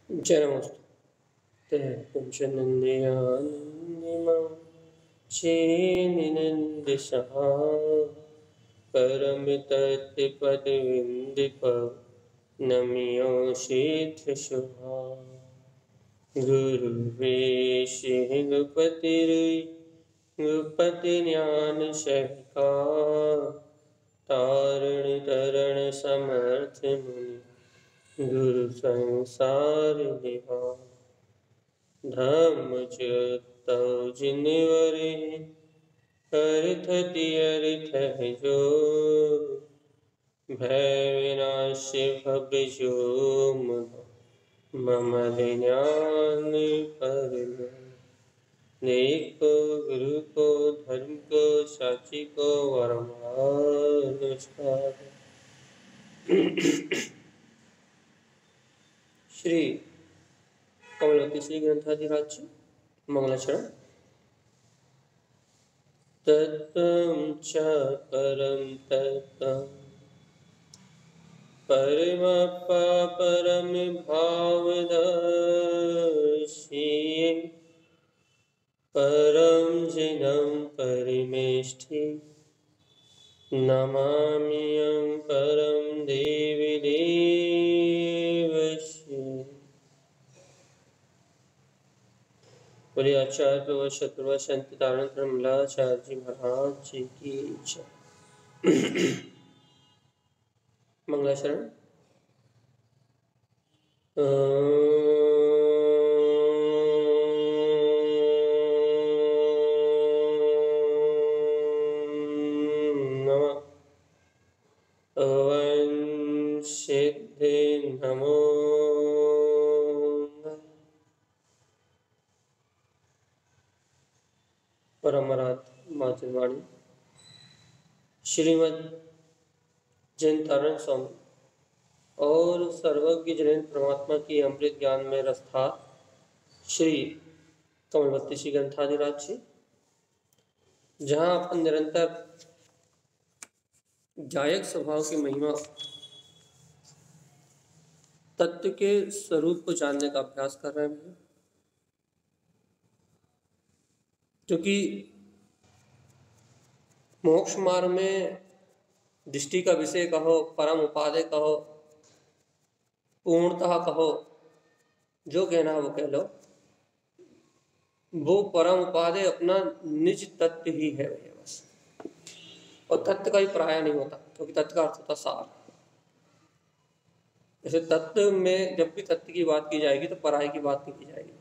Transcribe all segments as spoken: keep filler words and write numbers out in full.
जनमस्तु पुंशनन्दयानन्दिमां श्रीनिनन्दशः परमितत्पदविन्दिप नम्योषिधृशुभा गुरुवेशिगपतिर्गुपतिज्ञानशका तारणतरणसमर्थमुनि गुरु संसार निवार धम्मचतो जिनवरे हरथति हरिथ जो भय विनाश भविजो मम ज्ञान पर देखो गुरु को धर्म को साची को वरमानुष्कार। श्री कमलवती श्री ग्रंथाधिराज मंगलाचरण। तत्त्वं च परं तत्त्वं परमप्पा परम भावदर्शी परं जिनं परिमेष्ठि नमाम्यहं परं देवी देवस्य। बोले आचार्य प्रवर शत्रुवा शांति धारण धर्मलाचार्य जी महाराज जी की जय। मंगलाचरण। नमः ओं सिद्धि नमो परमरात मातृवाणी श्रीमद जैन तारण स्वामी और सर्वज्ञ जैन परमात्मा की अमृत ज्ञान में रस्था श्री कमलवती श्री ग्रंथाधिराज जी, जहाँ अपन निरंतर गायक स्वभाव की महिमा तत्व के स्वरूप को जानने का अभ्यास कर रहे हैं। क्योंकि मोक्ष मार्ग में दृष्टि का विषय कहो, परम उपादेय कहो, पूर्णतः कहो, जो कहना है वो कह लो, वो परम उपादेय अपना निज तत्व ही है बस। और तत्व का ही पराया नहीं होता, क्योंकि तत्व का अर्थ होता सार। जैसे तत्व में जब भी तत्व की बात की जाएगी तो पराय की बात नहीं की जाएगी।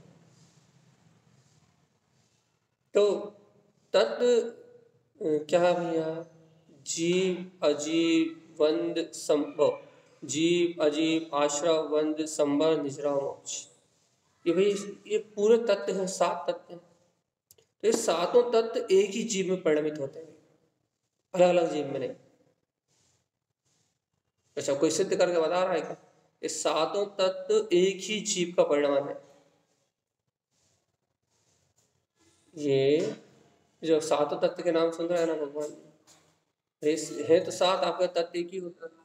तो तत्व क्या है भैया? जीव अजीव वंद संभव, जीव अजीव आश्रव वंद संभव निजरा मोक्ष। ये भाई ये पूरे तत्व हैं, सात तत्व हैं। तो ये सातों तत्व एक ही जीव में परिणमित होते हैं, अलग अलग जीव में नहीं। अच्छा, कोई सिद्ध करके बता रहा है क्या? ये सातों तत्व एक ही जीव का परिणाम है। ये जो सातों तत्व के नाम सुन रहा है ना भगवान, है तो सात, आपका तत्व एक ही होता है।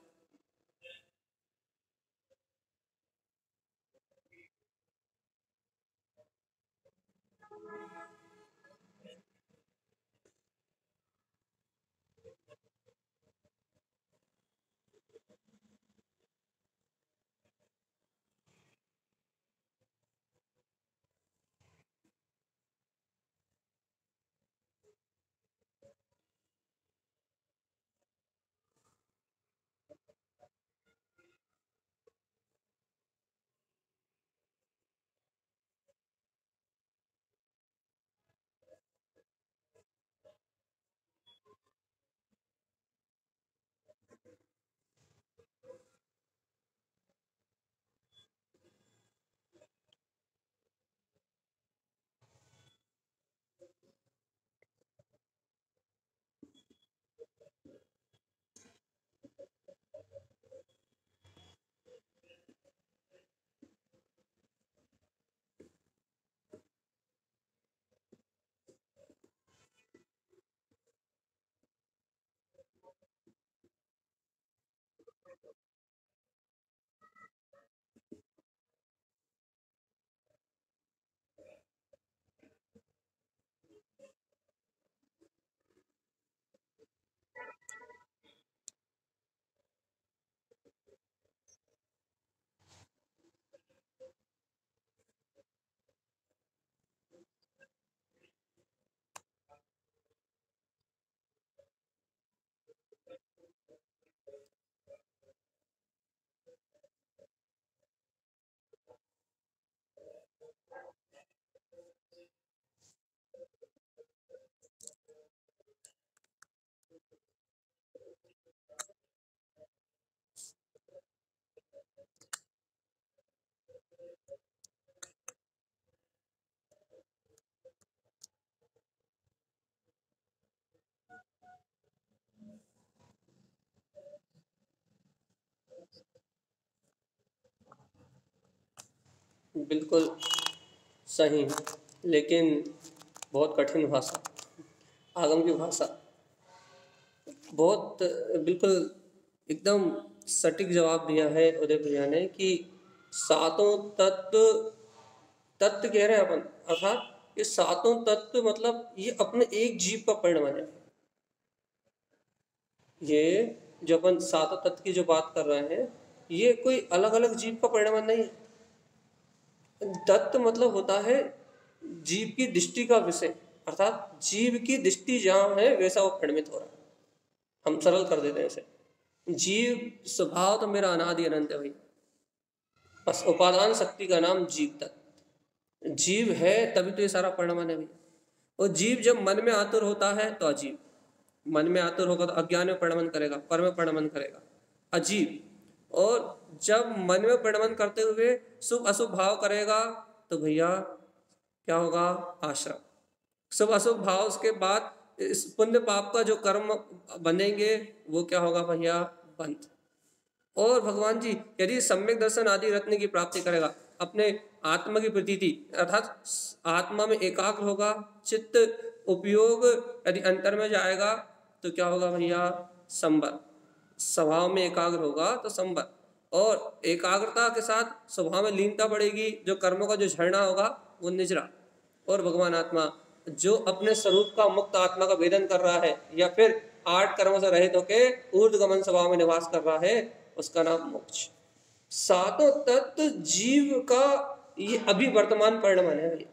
बिल्कुल सही, लेकिन बहुत कठिन भाषा, आगम की भाषा। बहुत बिल्कुल एकदम सटीक जवाब दिया है उदय भैया ने कि सातों तत्व, तत्व कह रहे हैं अपन, अर्थात ये सातों तत्व मतलब ये अपने एक जीव का परिणाम है। ये जो अपन सातों तत्व की जो बात कर रहे हैं ये कोई अलग अलग जीव का परिणाम नहीं है। तत्व मतलब होता है जीव की दृष्टि का विषय, अर्थात जीव की दृष्टि जहाँ है वैसा वो परिणमित हो रहा है। हम सरल कर देते हैं इसे। जीव स्वभाव तो मेरा अनादि अनंत है भाई, बस उपादान शक्ति का नाम जीव तत्व। जीव है तभी तो ये सारा परिणाम है भाई। और जीव जब मन में आतुर होता है तो अजीब, मन में आतुर होगा तो अज्ञान में परिणमन करेगा, पर में परिणमन करेगा, अजीब। और जब मन में परिणमन करते हुए शुभ अशुभ भाव करेगा तो भैया क्या होगा, आश्रम। शुभ अशुभ भाव उसके बाद इस पुण्य पाप का जो कर्म बनेंगे वो क्या होगा भैया, बंध। और भगवान जी यदि सम्यक दर्शन आदि रत्न की प्राप्ति करेगा, अपने आत्मा की प्रतीति अर्थात आत्मा में एकाग्र होगा, चित्त उपयोग यदि अंतर में जाएगा तो क्या होगा भैया, संबर। स्वभाव में एकाग्र होगा तो संबर, और एकाग्रता के साथ स्वभाव में लीनता बढ़ेगी, जो कर्मों का जो झरना होगा वो निजरा। और भगवान आत्मा जो अपने स्वरूप का मुक्त आत्मा का वेदन कर रहा है या फिर आठ कर्मों से रहित होकर ऊर्ध्वगमन स्वभाव में निवास कर रहा है, उसका नाम मोक्ष। सातों तत्व जीव का ये अभी वर्तमान परिणाम है।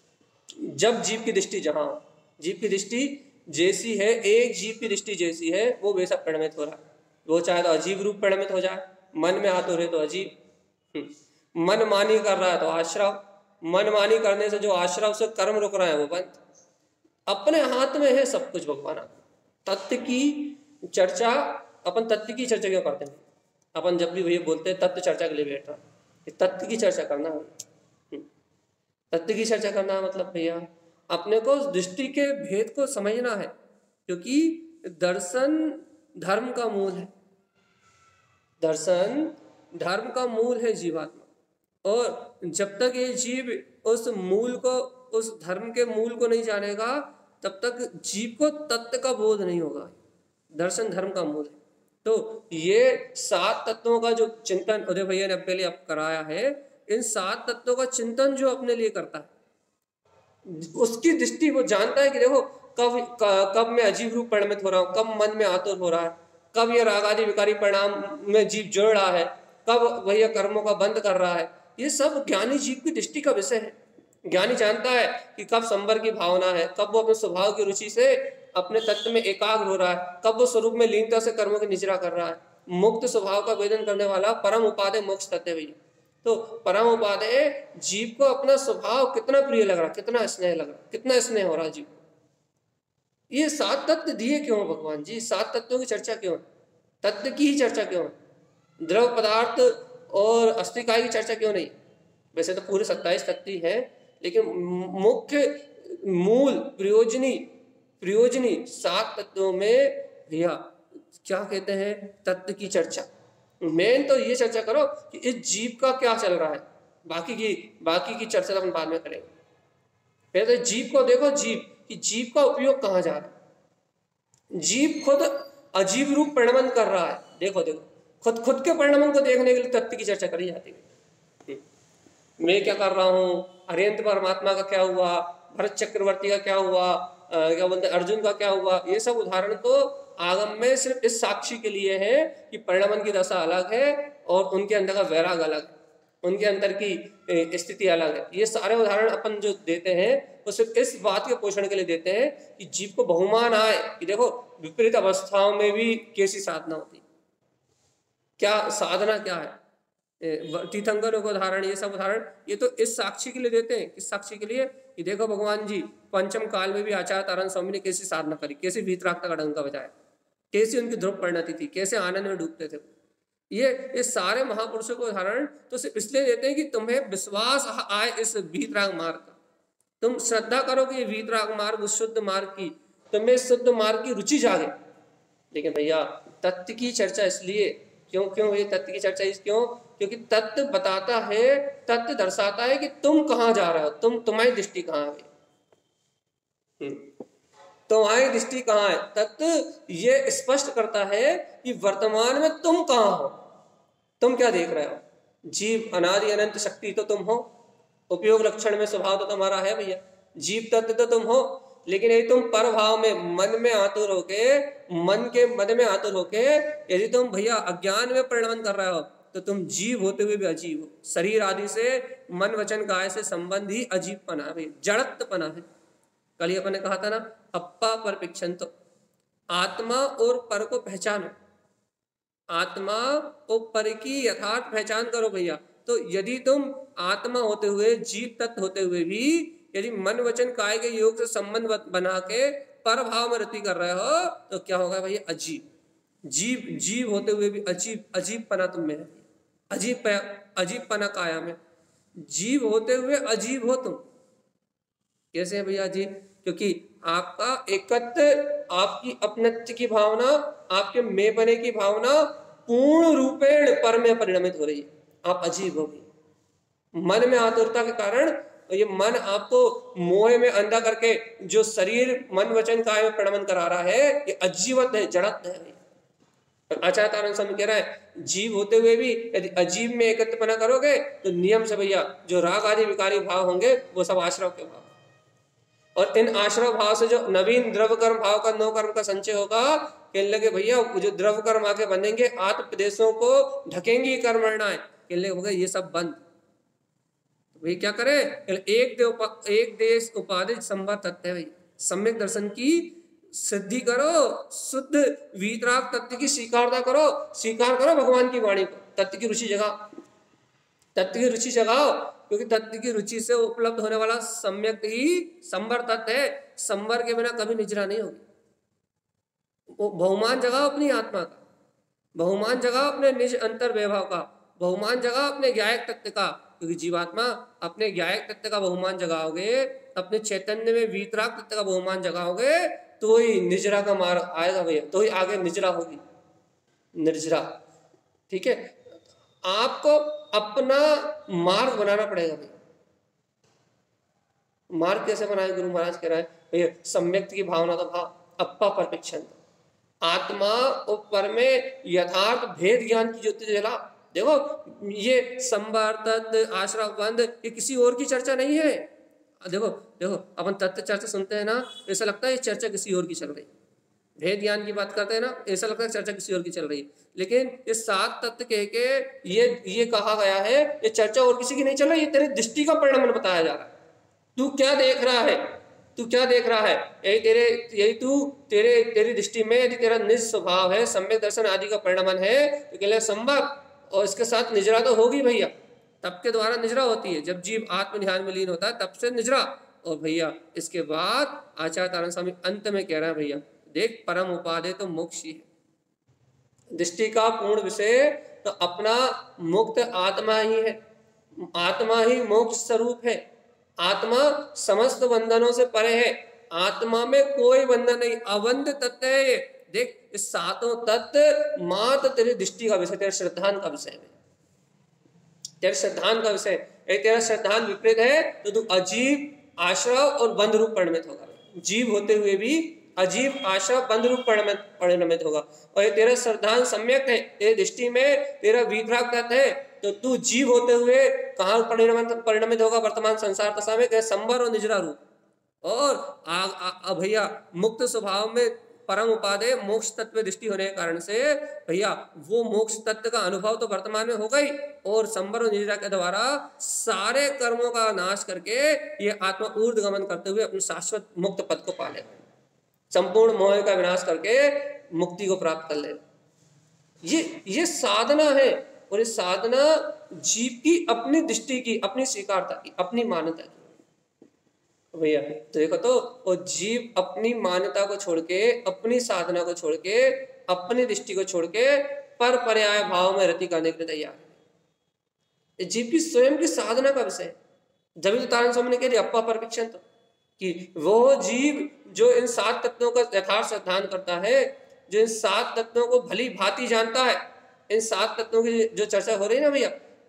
जब जीव की दृष्टि जहां, जीव की दृष्टि जैसी है, एक जीव की दृष्टि जैसी है वो वैसा परिणमित हो रहा है। वो चाहे तो अजीब रूप परिणमित हो जाए, मन में आतुर है तो अजीब, मन मानी कर रहा है तो आश्रव, मन मानी करने से जो आश्रव से कर्म रुक रहा है वो बंद। अपने हाथ में है सब कुछ भगवान। तत्व की चर्चा, अपन तत्व की चर्चा क्यों करते हैं? अपन जब भी भैया बोलते हैं तत्व चर्चा के लिए बैठ रहा है, तत्व की चर्चा करना है। तत्व की चर्चा करना मतलब भैया अपने को दृष्टि के भेद को समझना है, क्योंकि दर्शन धर्म का मूल है। दर्शन धर्म का मूल है जीवात्मा, और जब तक ये जीव उस मूल को, उस धर्म के मूल को नहीं जानेगा तब तक जीव को तत्व का बोध नहीं होगा। दर्शन धर्म का मूल है। तो ये सात तत्वों का जो चिंतन उदय भैया ने पहले अब कराया है, इन सात तत्वों का चिंतन जो अपने लिए करता है उसकी दृष्टि वो जानता है कि देखो कब कब मैं अजीब रूप परिणमित हो रहा हूँ, कब मन में आतुर हो रहा है, कब ये राग आदि विकारी परिणाम में जीव जोड़ रहा है, कब भैया कर्मों का बंद कर रहा है। ये सब ज्ञानी जीव की दृष्टि का विषय है। ज्ञानी जानता है कि कब संवर की भावना है, कब वो अपने स्वभाव की रुचि से अपने तत्व में एकाग्र हो रहा है, कब वो स्वरूप में लीनता से कर्मों की निजरा कर रहा है। मुक्त स्वभाव का वेदन करने वाला परम उपादेय मोक्ष तत्व भैया। तो परम उपादेय जीव को अपना स्वभाव कितना प्रिय लग रहा, कितना स्नेह लग रहा, कितना स्नेह हो रहा जीव। ये सात तत्व दिए क्यों भगवान जी? सात तत्वों की चर्चा क्यों है? तत्व की ही चर्चा क्यों है? द्रव पदार्थ और अस्थिकाय की चर्चा क्यों नहीं? वैसे तो पूरे सत्ताईस तत्व है, लेकिन मुख्य मूल प्रयोजनी प्रयोजनी सात तत्वों में भैया क्या कहते हैं, तत्व की चर्चा। मेन तो ये चर्चा करो कि इस जीव का क्या चल रहा है, बाकी की बाकी की चर्चा अपन बाद में करेंगे। पहले तो जीव को देखो, जीव कि जीव का उपयोग कहाँ जा रहा है। जीव खुद अजीब रूप परिणमन कर रहा है। देखो देखो खुद खुद के परिणमन को देखने के लिए तत्व की चर्चा करी जाती है। मैं क्या कर रहा हूँ, अरिहंत परमात्मा का क्या हुआ, भरत चक्रवर्ती का क्या हुआ, क्या बोलते अर्जुन का क्या हुआ, ये सब उदाहरण तो आगम में सिर्फ इस साक्षी के लिए है कि परिणमन की दशा अलग है और उनके अंदर का वैराग अलग है, उनके अंदर की स्थिति अलग है। ये सारे उदाहरण अपन जो देते हैं वो सिर्फ इस बात के पोषण के लिए देते हैं कि जीव को बहुमान आए कि देखो विपरीत अवस्थाओं में भी कैसी साधना होती, क्या साधना क्या है। तीर्थंकरों का उदाहरण, ये सब उदाहरण ये तो इस साक्षी के लिए देते हैं। इस साक्षी के लिए कि देखो भगवान जी पंचम काल में भी आचार्य तारण स्वामी ने कैसी साधना करी, कैसी वीतरागता का डंका बजाया, कैसी उनकी ध्रुव परिणति थी, कैसे आनंद में डूबते थे। ये ये सारे महापुरुषों को उदाहरण तो सिर्फ इसलिए देते हैं कि तुम्हें विश्वास आए इस वीतराग मार्ग का, तुम श्रद्धा करो कि ये वीतराग मार्ग उस शुद्ध मार्ग की, तुम्हें शुद्ध मार्ग की रुचि जागे। लेकिन भैया तत्व की चर्चा इसलिए क्यों क्यों ये तत्व की चर्चा इस क्यों क्योंकि तत्व बताता है, तत्व दर्शाता है कि तुम कहाँ जा रहे हो, तुम तुम्हारी दृष्टि कहाँ है, तुम्हारी दृष्टि कहाँ है। तत्व ये स्पष्ट करता है कि वर्तमान में तुम कहाँ हो, तुम क्या देख रहे हो। जीव अनादि अनंत शक्ति तो तुम हो, उपयोग लक्षण में स्वभाव तो तुम्हारा है भैया, जीव तत्व तो तुम हो। लेकिन यदि तुम पर भाव में मन में आतुर होके, मन के मन में आतुर होके यदि तुम भैया अज्ञान में परिणमन कर रहे हो तो तुम जीव होते हुए भी अजीव हो। शरीर आदि से, मन वचन काया से संबंध ही अजीब पना है, जड़त्व पना है। कल ही अपन ने कहा था ना, अप्पा पर पिक्षण, तो आत्मा और पर को पहचानो, आत्मा और पर की यथार्थ पहचान करो भैया। तो यदि तुम आत्मा होते हुए, जीव तत्व होते हुए भी यदि मन वचन काय के योग से संबंध बना के पर भाव में रति कर रहे हो तो क्या होगा भैया, अजीब। जीव जीव होते हुए भी अजीब, अजीब पना तुम में है, अजीब अजीब पना काया में। जीव होते हुए अजीब हो तुम, कैसे है भैया अजीब? क्योंकि आपका एकत्व, आपकी अपनत्व की भावना, आपके मैं बने की भावना पूर्ण रूपेण पर में परिणमित हो रही है, आप अजीब हो गए। मन में आतुरता के कारण ये मन आपको मोह में अंधा करके जो शरीर मन वचन काय में परिणमन करा रहा है, ये अजीवत है, जड़त है। आचार्य तारण स्वामी कह रहा है जीव होते हुए भी यदि अजीब में एकत्वपना करोगे तो नियम से भैया जो राग आदि विकारी भाव होंगे वो सब आश्रव के भाव, और इन आश्रव भाव से जो नवीन द्रव कर्म भाव का नौ कर्म का संचय होगा, कहने लगे भैया जो द्रव कर्म आके बनेंगे आत्म प्रदेशों को ढकेंगी कर्मणाएं, कहने लगे भैया ये सब बंद। तो भाई क्या करे, एक देव एक देश उपाधि संभव तत्व है, सम्यक दर्शन की सिद्धि करो, शुद्ध वीतराग तत्व की स्वीकारता करो, स्वीकार करो भगवान की वाणी को, तत्व की रुचि जगाओ, तत्व की रुचि जगाओ, क्योंकि तत्व की रुचि से उपलब्ध होने वाला सम्यक ही संवर तत्व है। संवर के बिना कभी निजरा नहीं होगी। बहुमान जगाओ अपनी आत्मा का, बहुमान जगाओ अपने निज अंतर वैभव का, बहुमान जगाओ अपने ज्ञायक तत्व का, क्योंकि जीवात्मा अपने ज्ञायक तत्व का बहुमान जगाओगे, अपने चैतन्य में वीतराग तत्व का बहुमान जगाओगे तो ही निजरा का मार्ग आएगा भैया, तो ही आगे निजरा होगी, निर्जरा। ठीक है, आपको अपना मार्ग बनाना पड़ेगा भैया। मार्ग कैसे बनाए? गुरु महाराज कह रहे हैं भैया सम्यक की भावना तो भाव, अप्पा पर पिक्षण, आत्मा और पर में यथार्थ भेद ज्ञान की ज्योति जला। देखो ये संवर्तन आश्रव बंद ये किसी और की चर्चा नहीं है। देखो देखो अपन तत्व चर्चा सुनते हैं ना, ऐसा लगता है ये चर्चा किसी और की चल रही, भेद ज्ञान की बात करते हैं ना, ऐसा लगता है चर्चा किसी और की चल रही है। लेकिन ये सात तत्व कह के ये ये कहा गया है ये चर्चा और किसी की नहीं चल रही, ये तेरे दृष्टि का परिणाम बताया जा रहा है। तू क्या देख रहा है, तू क्या देख रहा है, यही तेरे यही तू तेरे तेरी दृष्टि में यदि तेरा निज स्वभाव है, सम्यक दर्शन आदि का परिणाम है तो कहले संभव, और इसके साथ निजरा तो होगी भैया। तब के द्वारा निजरा होती है, जब जीव आत्म ध्यान में लीन होता है तब से निजरा। और भैया इसके बाद आचार्य तारण स्वामी अंत में कह रहे हैं भैया देख परम उपाधि तो मोक्ष ही है। दृष्टि का पूर्ण विषय तो अपना मुक्त आत्मा ही है, आत्मा ही मोक्ष स्वरूप है, आत्मा समस्त बंधनों से परे है, आत्मा में कोई बंधन नहीं, अबंध तत्व है ये। देख इस सातों तत्व मात्र तेरी दृष्टि का विषय, तेरे श्रद्धान का विषय है, तेरे श्रद्धान का विषय। यदि तेरा श्रद्धान विपरीत है तो तू अजीब आश्रव और बंध रूप परिणमित होगा, जीव होते हुए भी अजीब आश्रव बंध रूप परिणमित होगा। और ये तेरा श्रद्धान सम्यक है, तेरी दृष्टि में तेरा वीतराग तत्व है, तो तू जीव होते हुए कहाँ परिणमित परिणमित होगा? वर्तमान संसार दशा में संवर और निजरा रूप। और भैया मुक्त स्वभाव में परम उपादेय मोक्ष तत्व दृष्टि होने के कारण से भैया वो मोक्ष तत्व का अनुभव तो वर्तमान में होगा ही, और संवर और निजरा के द्वारा सारे कर्मों का नाश करके ये आत्मा ऊर्ध गमन करते हुए अपने शाश्वत मुक्त पद को पालेगा, संपूर्ण मोह का विनाश करके मुक्ति को प्राप्त कर लेगा। ये ये साधना है, और ये साधना जीव की अपनी दृष्टि की, अपनी स्वीकारता की, अपनी मान्यता की भैया। तो देखो तो और जीव अपनी मान्यता को छोड़ के, अपनी साधना को छोड़ के, अपनी दृष्टि को छोड़ के पर पर्याय भाव में रति करने के लिए तैयार है। जीव की स्वयं की साधना का विषय। जब तो तारण स्वामी ने कह दिया अप्पा पर पिक्षण, तो कि वो जीव जो इन सात तत्वों का यथार्थ श्रद्धान करता है, जो इन सात तत्वों को भली भांति जानता है, इन सात तत्वों की जो चर्चा हो रही है ना भैया,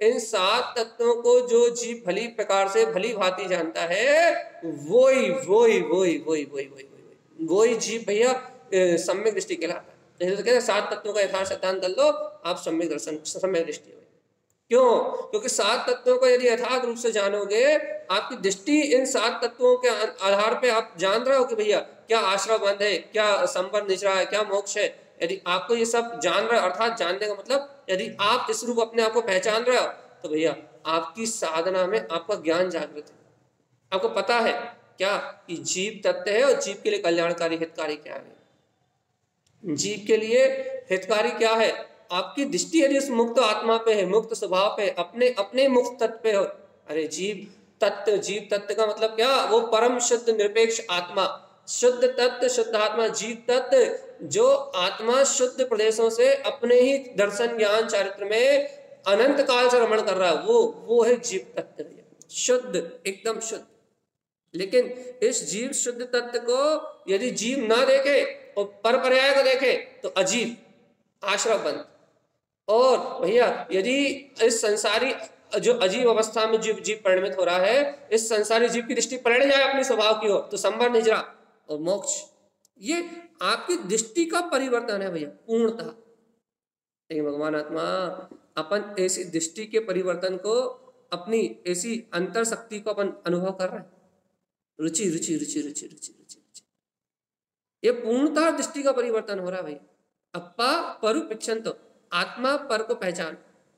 इन सात तत्वों को जो जीव भली प्रकार से भली भांति जानता है, वही वही वही वही वही वही वही जीव भैया सम्यक दृष्टि कहलाता है। जैसे तो कहते हैं सात तत्वों का यथार्थ सिद्धांत कर लो, आप सम्यक दर्शन सम्यक दृष्टि हो। क्यों? क्योंकि सात तत्वों को यदि यथार्थ रूप से जानोगे, आपकी दृष्टि इन सात तत्वों के आधार पे आप जान रहे हो कि भैया क्या आश्रय बंध है, क्या संबंध निचरा है, क्या मोक्ष है। यदि आपको ये सब जान रहे हो, अर्थात जानने का मतलब यदि आप इस रूप अपने आप को पहचान रहे हो, तो भैया आपकी साधना में आपका ज्ञान जागृत है। आपको पता है क्या कि जीव तत्व है और जीव के लिए कल्याणकारी हितकारी क्या है। जीव के लिए हितकारी क्या है? आपकी दृष्टि यदि उस मुक्त आत्मा पे है, मुक्त स्वभाव पे, अपने अपने मुक्त तत्व पे हो। अरे जीव तत्व, जीव तत्व का मतलब क्या? वो परम शुद्ध निरपेक्ष आत्मा, शुद्ध तत्व, शुद्ध आत्मा। जीव तत्व जो आत्मा शुद्ध प्रदेशों से अपने ही दर्शन ज्ञान चारित्र में अनंत काल से रमण कर रहा है, वो वो है जीव तत्व, शुद्ध, एकदम शुद्ध। लेकिन इस जीव शुद्ध तत्व को यदि जीव ना देखे और पर पर्याय को देखे तो अजीब, आश्रय बंद। और भैया यदि इस संसारी जो अजीब अवस्था में जीव जीव परिणमित हो रहा है, इस संसारी जीव की दृष्टि पलट जाए अपने स्वभाव की ओर, तो संबर निजरा और मोक्ष, ये आपकी दृष्टि का परिवर्तन है भैया पूर्णतः। लेकिन भगवान आत्मा अपन ऐसी दृष्टि के परिवर्तन को, अपनी ऐसी अंतर शक्ति को अपन अनुभव कर रहे हैं। रुचि रुचि रुचि रुचि रुचि रुचि रुचि ये पूर्णतः दृष्टि का परिवर्तन हो रहा है भैया। अप्पा परु पिच्छन्तो, आत्मा पर को पहचान।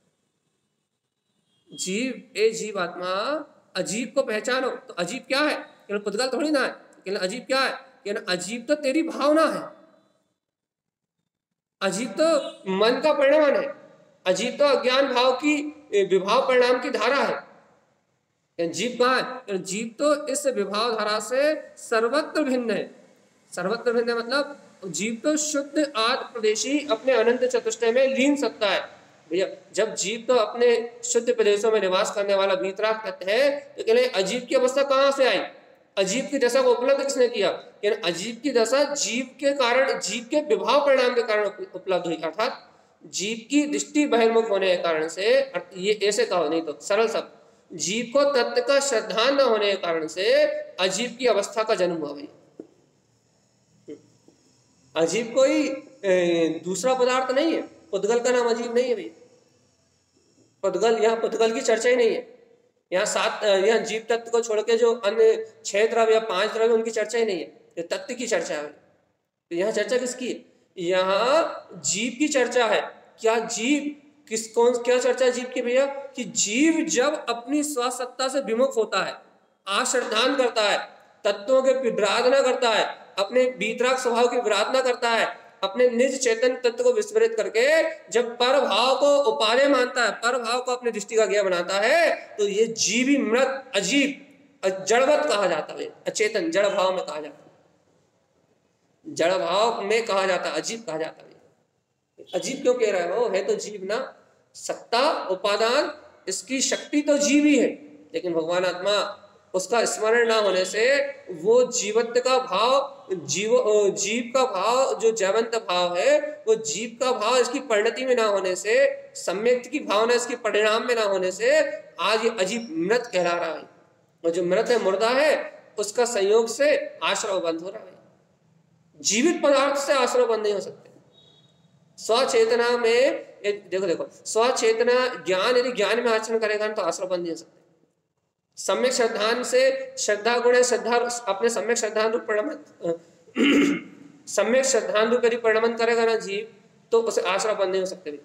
जीव ए जीव आत्मा अजीब को पहचानो। तो अजीब क्या है? केवल पुद्गल थोड़ी ना है। केवल अजीब क्या है? केवल अजीब तो तेरी भावना है, अजीब तो मन का परिणाम है, अजीब तो अज्ञान भाव की विभाव परिणाम की धारा है। जीव कहाँ है? जीव तो इस विभाव धारा से सर्वत्र भिन्न है। सर्वत्र भिन्न है मतलब जीव तो शुद्ध आदि प्रदेशी अपने अनंत चतुष्टय में लीन सत्ता है भैया। जब जीव तो अपने शुद्ध प्रदेशों में निवास करने वाला वीतराग तत्व है, तो कहले अजीब की अवस्था कहाँ से आई? अजीब की दशा को उपलब्ध किसने किया? अजीब की दशा जीव के कारण, जीव के विभाव परिणाम के कारण उपलब्ध हुई। अर्थात जीव की दृष्टि बहिर्मुख होने के कारण से, ये ऐसे कहो नहीं तो सरल सब, जीव को तत्व का श्रद्धान न होने के कारण से अजीब की अवस्था का जन्म हुआ भैया। अजीब कोई दूसरा पदार्थ नहीं है। पुद्गल का नाम अजीब नहीं है भैया। पुद्गल, यहाँ पुद्गल की चर्चा ही नहीं है। यहाँ सात, यहाँ जीव तत्व को छोड़ के जो अन्य छह द्रव्य या पांच द्रव्य उनकी चर्चा ही नहीं है, ये तत्व की चर्चा है। तो यहाँ चर्चा किसकी है? यहाँ जीव की चर्चा है। क्या जीव किस कौन क्या चर्चा है जीव की भैया? कि जीव जब अपनी स्वसत्ता से विमुख होता है, आश्रद्धान करता है, तत्वों के विराधना करता है, अपने बीतराग स्वभाव की विराधना करता है, अपने निज चेतन तत्व को विस्मृत करके जब पर भाव को उपादेय मानता है, पर भाव को अपनी दृष्टि का ज्ञा बनाता है, तो ये जीवी मृत अजीब जड़वत कहा जाता है। अचेतन जड़ भाव में कहा जाता है, जड़ भाव में कहा जाता है, अजीब कहा जाता है। अजीब क्यों कह रहा है? वो है तो जीव ना, सत्ता उपादान इसकी शक्ति तो जीव ही है, लेकिन भगवान आत्मा उसका स्मरण ना होने से वो जीवत्व का भाव, जीव जीव का भाव जो जैवंत भाव है, वो जीव का भाव इसकी परिणति में ना होने से, सम्यक्त की भावना इसकी परिणाम में ना होने से आज ये अजीब मृत कहला रहा है। और जो मृत है, मुर्दा है, उसका संयोग से आश्रय बंद हो रहा है। जीवित पदार्थ से आश्रय बंद नहीं हो सकते। स्वचेतना में देखो देखो स्वचेतना ज्ञान, यदि ज्ञान में आचरण करेगा तो आश्रय बंद नहीं हो सकते। सम्यक श्रद्धान से, श्रद्धा गुण श्रद्धा अपने सम्यक श्रद्धान रूप परिणमन सम्यक श्रद्धान रूप यदि परिणमन करेगा ना जीव, तो उसे आश्रय बंद नहीं हो सकते।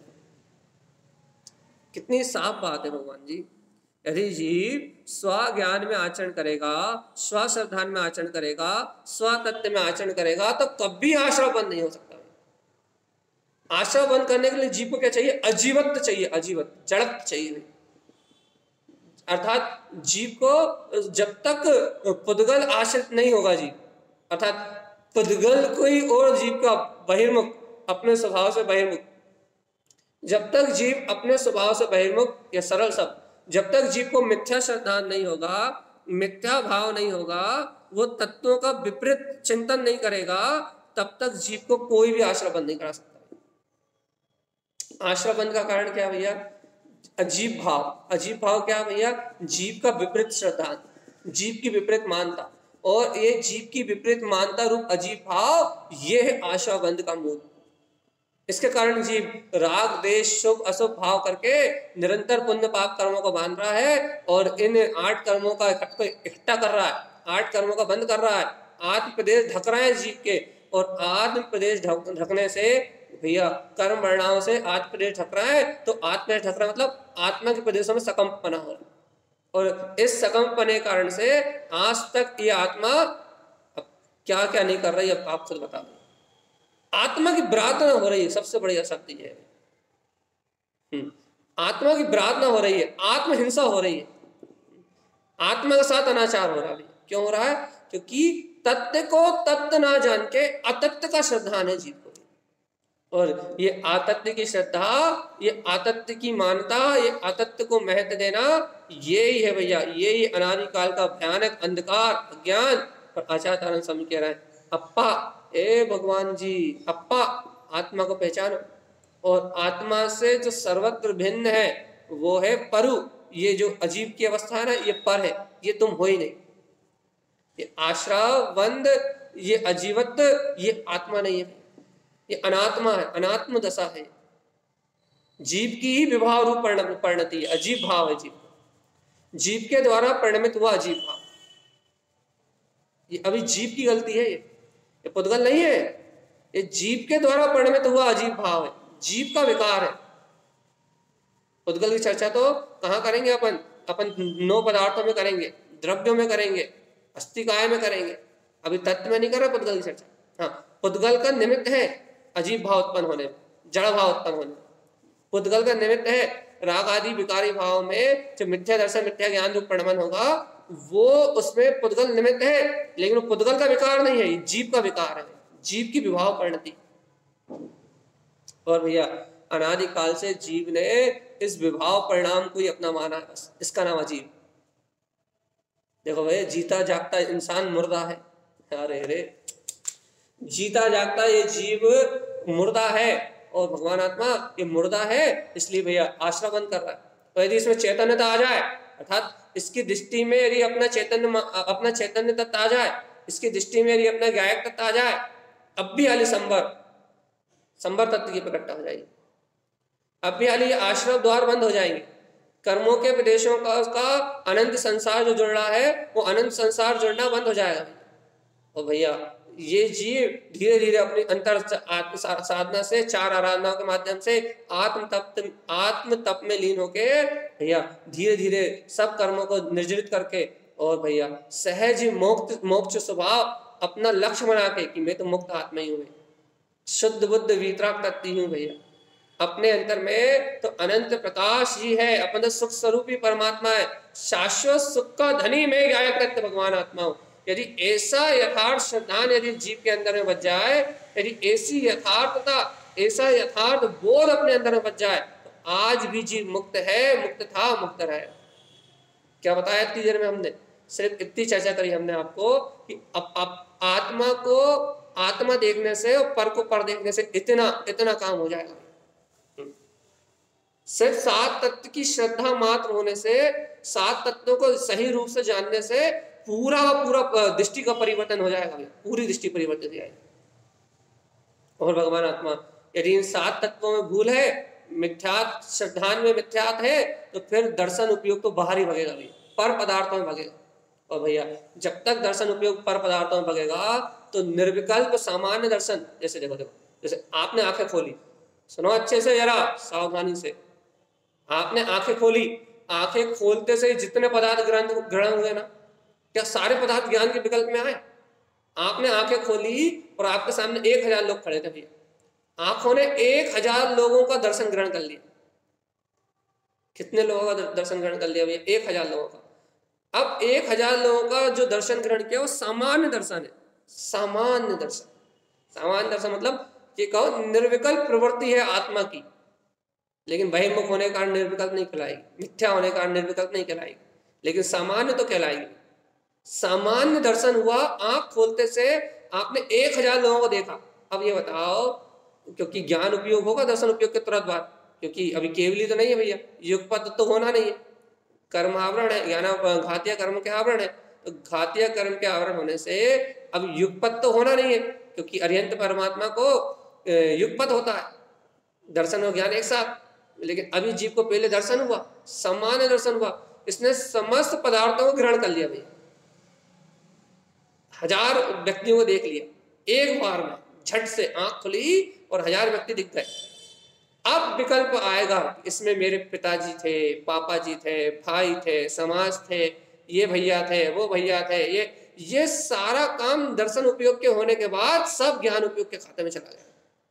कितनी साफ बात है भगवान जी। यदि जीव स्व ज्ञान में आचरण करेगा, स्व श्रद्धान में आचरण करेगा, स्व तत्व में आचरण करेगा, तो कभी आश्रय बंद नहीं हो सकता। आश्रय बंद करने के लिए जीव को क्या चाहिए? अजीवत्व चाहिए, अजीवत्व, जड़त्व चाहिए। अर्थात जीव को जब तक पुद्गल आश्रित नहीं होगा जीव, अर्थात पुद्गल कोई और जीव का बहिर्मुख, अपने स्वभाव से बहिर्मुख, जब तक जीव अपने स्वभाव से बहिर्मुख, या सरल सब, जब तक जीव को मिथ्या श्रद्धा नहीं होगा, मिथ्या भाव नहीं होगा, वो तत्वों का विपरीत चिंतन नहीं करेगा, तब तक जीव को कोई भी आश्रय बंद नहीं करा सकता। आश्रय बंद का कारण क्या भैया? अजीब भाव, अजीब भाव क्या भैया? जीव का विपरीत श्रद्धा, जीव की विपरीत मानता, और ये जीव की विपरीत मानता रूप अजीब भाव, ये है आशाबंध का मूल। इसके कारण जीव राग द्वेष शुभ अशुभ भाव करके निरंतर पुण्य पाप कर्मों को बांध रहा है, और इन आठ कर्मों का इकट्ठा कर रहा है, आठ कर्मों का बंद कर रहा है, आत्म प्रदेश ढक रहा है जीव के। और आत्म प्रदेश ढकने से भैया कर्म वर्णाओं से आत्म प्रदेश ढक रहा है, तो आत्म प्रदेश ढक रहा है मतलब आत्मा के प्रदेशों में सकंपना हो रहा है, और इस सकंपने के कारण से आज तक ये आत्मा अब क्या क्या नहीं कर रही, अब आप खुद बता दो। आत्मा की प्रार्थना हो रही है, सबसे बढ़िया शब्द ये है, आत्मा की प्रार्थना हो रही है, आत्महिंसा हो रही है, आत्मा के साथ अनाचार हो रहा है। क्यों हो रहा है? क्योंकि तत्व को तत्व ना जान के अतत्व का श्रद्धा है जीव को, और ये आतत्व की श्रद्धा, ये आतत्व की मानता, ये आतत्व को महत्व देना, ये ही है भैया, ये ही अनादिकाल का भयानक अंधकार अज्ञान। और आचार्य आनंद स्वामी कह रहे हैं, अप्पा ए भगवान जी, अप्पा आत्मा को पहचानो, और आत्मा से जो सर्वत्र भिन्न है वो है परु। ये जो अजीब की अवस्था है ना, ये पर है, ये तुम हो ही नहीं। ये आश्रव बंद, ये अजीवत्व, ये आत्मा नहीं है, ये अनात्मा है, अनात्म दशा है, जीव की ही विभाव रूप परिणति है, अजीब भाव है जीव, जीव के द्वारा परिणमित हुआ अजीब भाव। ये अभी जीव की गलती है, ये ये पुद्गल नहीं है, ये जीव के द्वारा परिणमित हुआ अजीब भाव है, जीव का विकार है। पुद्गल की चर्चा तो कहाँ करेंगे अपन? अपन नौ पदार्थों में करेंगे, द्रव्यों में करेंगे, अस्थिकाय में करेंगे, अभी तत्व में नहीं कर रहे पुद्गल की चर्चा। हाँ, पुद्गल का निमित्त है अजीब भाव उत्पन्न होने में, जड़ भाव उत्पन्न होने में। पुद्गल का निमित्त है राग आदि विकारी भाव में जो मिथ्या दर्शन मिथ्या ज्ञान रूप परिणमन होगा, वो उसमें पुद्गल निमित्त है, लेकिन वो पुद्गल का विकार नहीं है, ये जीव का विकार है, जीव की विभाव परिणति। और भैया अनादिकाल से जीव ने इस विभाव परिणाम को ही अपना माना है, बस इसका नाम अजीब। देखो भैया, जीता जागता इंसान मुर्दा है, अरे रे जीता जागता ये जीव मुर्दा है, और भगवान आत्मा ये मुर्दा है, इसलिए भैया आश्रय बंद कर रहा है। तो यदि इसमें चैतन्यता आ जाए, अर्थात इसकी दृष्टि में यदि अपना चैतन्य अपना चैतन्य तत्व आ जाए, इसकी दृष्टि में यदि अपना गायक तत्व आ जाए, अब भी हाली संबर संबर तत्व की प्रकटता हो जाएगी, अब भी हाली आश्रय द्वार बंद हो जाएंगे, कर्मों के प्रदेशों का उसका अनंत संसार जो जुड़ रहा है, वो अनंत संसार जुड़ना बंद हो जाएगा। और भैया ये जीव धीरे धीरे अपनी अंतर साधना से, चार आराधनाओं के माध्यम से आत्म तप आत्म तप में लीन होके भैया धीरे धीरे सब कर्मों को निर्जरित करके, और भैया सहज मोक्ष मोक्ष स्वभाव अपना लक्ष्य बना के कि मैं तो मुक्त आत्मा ही हूँ, शुद्ध बुद्ध वीतराग तत्व हूँ भैया, अपने अंतर में तो अनंत प्रकाश ही है, अपना सुख स्वरूपी परमात्मा है, शाश्वत सुख का धनी में गायक तत्व भगवान आत्मा हूँ। यदि ऐसा यथार्थ श्रद्धान यदि जीव के अंदर में बच जाए, यदि ऐसी यथार्थता, ऐसा यथार्थ बोध अपने अंदर में बच जाए, तो आज भी जीव मुक्त है, मुक्त था, मुक्त रहेगा। क्या बताया इतनी देर में हमने? सिर्फ इतनी चर्चा करी हमने आपको कि अब आप आत्मा को आत्मा देखने से और पर को पर देखने से इतना इतना काम हो जाएगा। सिर्फ सात तत्व की श्रद्धा मात्र होने से, सात तत्वों को सही रूप से जानने से पूरा पूरा दृष्टि का परिवर्तन हो जाएगा, पूरी दृष्टि परिवर्तन हो जाएगी। और भगवान आत्मा यदि इन सात तत्वों में भूल है, मिथ्यात श्रद्धान में मिथ्यात है, तो फिर दर्शन उपयोग तो बाहर ही भगेगा भैया, पर पदार्थों में भगेगा। और भैया जब तक दर्शन उपयोग पर पदार्थों में भगेगा, तो निर्विकल्प सामान्य दर्शन, जैसे देखो देखो जैसे आपने आंखें खोली, सुनो अच्छे से जरा सावधानी से, आपने आंखें खोली, आंखें खोलते से जितने पदार्थ ग्रहण ग्रहण हुए ना, क्या सारे पदार्थ ज्ञान के विकल्प में आए? आपने आंखें खोली और आपके सामने एक हजार लोग खड़े थे भैया, आंखों ने एक हजार लोगों का दर्शन ग्रहण कर लिया। कितने लोगों का दर्शन ग्रहण कर लिया भैया? एक हजार लोगों का। अब एक हजार लोगों का जो दर्शन ग्रहण किया वो सामान्य दर्शन है, सामान्य दर्शन। सामान्य दर्शन मतलब ये कहो निर्विकल्प प्रवृत्ति है आत्मा की, लेकिन बहिर्मुख होने के कारण निर्विकल्प नहीं कहलाएगी, मिथ्या होने के कारण निर्विकल्प नहीं कहलाएगी, लेकिन सामान्य तो कहलाएगी। सामान्य दर्शन हुआ, आंख खोलते से आपने एक हजार लोगों को देखा। अब ये बताओ, क्योंकि ज्ञान उपयोग होगा दर्शन उपयोग के तुरंत बाद, क्योंकि अभी केवली तो नहीं है भैया, युगपत तो होना नहीं है, कर्म आवरण है, ज्ञान घातीय कर्म के आवरण है, तो घातीय कर्म के आवरण होने से अब युगपत तो होना नहीं है, क्योंकि अर्यंत परमात्मा को युगपत होता है, दर्शन और ज्ञान एक साथ। लेकिन अभी जीव को पहले दर्शन हुआ, सामान्य दर्शन हुआ, इसने समस्त पदार्थों को ग्रहण कर लिया भैया, हजार व्यक्तियों को देख लिया एक बार में, झट से आंख खुली और हजार व्यक्ति दिख गए। अब विकल्प आएगा, इसमें मेरे पिताजी थे, पापा जी थे, भाई थे, समाज थे, ये भैया थे, वो भैया थे, ये ये सारा काम दर्शन उपयोग के होने के बाद सब ज्ञान उपयोग के खाते में चला गया।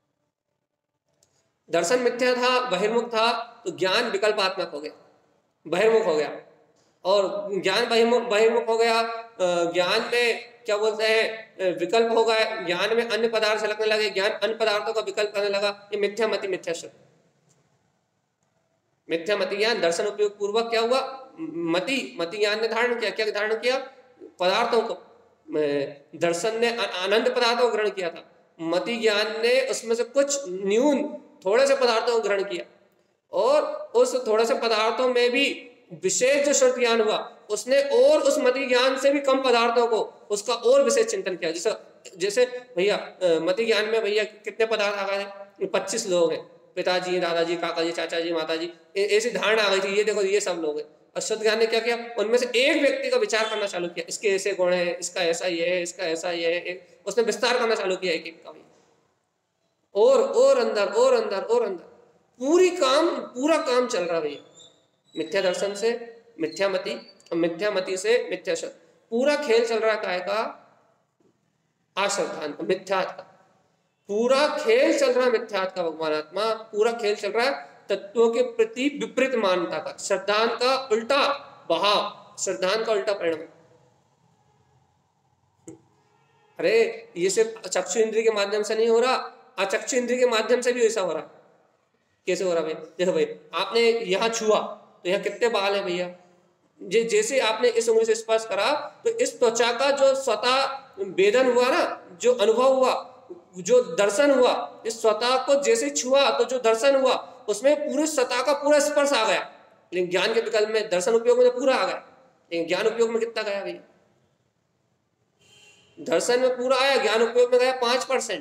दर्शन मिथ्या था, बहिर्मुख था, तो ज्ञान विकल्पात्मक हो गया, बहिर्मुख हो गया, और ज्ञान बहिर्मुख बहिर्मुख हो गया। ज्ञान में क्या बोलते हैं, विकल्प हो गया, ज्ञान में अन्य पदार्थ झलकने लगे, ज्ञान अन्य पदार्थों का विकल्प करने लगा, ये मिथ्या मति, मिथ्या शब्द, मिथ्या मति ज्ञान दर्शन उपयोग पूर्वक क्या हुआ, मति मति ज्ञान ने धारण किया, क्या धारण किया, पदार्थों को। दर्शन ने अनंत पदार्थों को ग्रहण किया था, मति ज्ञान ने उसमें से कुछ न्यून थोड़े से पदार्थों को ग्रहण किया, और उस थोड़े से पदार्थों में भी विशेष जो श्रुत ज्ञान हुआ उसने और उस मति ज्ञान से भी कम पदार्थों को उसका और विशेष चिंतन किया। जैसे जैसे भैया मति ज्ञान में भैया कितने पदार्थ आ गए थे, पच्चीस लोग हैं, पिताजी, दादाजी, काका जी, चाचा जी, माता जी, ऐसी धारणा आ गई थी, ये देखो ये सब लोग हैं। और शुद्ध ज्ञान ने क्या किया, उनमें से एक व्यक्ति का विचार करना चालू किया, इसके ऐसे गुण है, इसका ऐसा ये है, इसका ऐसा ये है, उसने विस्तार करना चालू किया एक एक का भी, और और अंदर और अंदर और अंदर, पूरी काम पूरा काम चल रहा भैया, मिथ्या दर्शन से मिथ्या मति, और मिथ्या मति से मिथ्या शब्द, पूरा खेल चल रहा है काय का, आश्रद्धान का, मिथ्यात का, पूरा खेल चल रहा है मिथ्यात का, भगवान आत्मा पूरा खेल चल रहा है तत्वों के प्रति विपरीत मान्यता का, श्रद्धान का उल्टा बहाव, श्रद्धान का उल्टा परिणाम। अरे ये सिर्फ चक्षु इंद्रिय के माध्यम से नहीं हो रहा, अचक्षु इंद्रिय के माध्यम से भी ऐसा हो रहा। कैसे हो रहा भाई, देखो भाई आपने यहाँ छुआ तो यहाँ कितने बाल हैं भैया, जैसे आपने इस उंगली से स्पर्श करा तो इस त्वचा का जो स्वतः वेदन हुआ ना, जो अनुभव हुआ, जो दर्शन हुआ, इस स्वतः को जैसे छुआ तो जो दर्शन हुआ उसमें पूरे सतह का पूरा स्पर्श आ गया। लेकिन ज्ञान के विकल्प में दर्शन उपयोग में पूरा आ गया, लेकिन ज्ञान उपयोग में कितना गया भैया, दर्शन में पूरा आया, ज्ञान उपयोग में गया पांच परसेंट,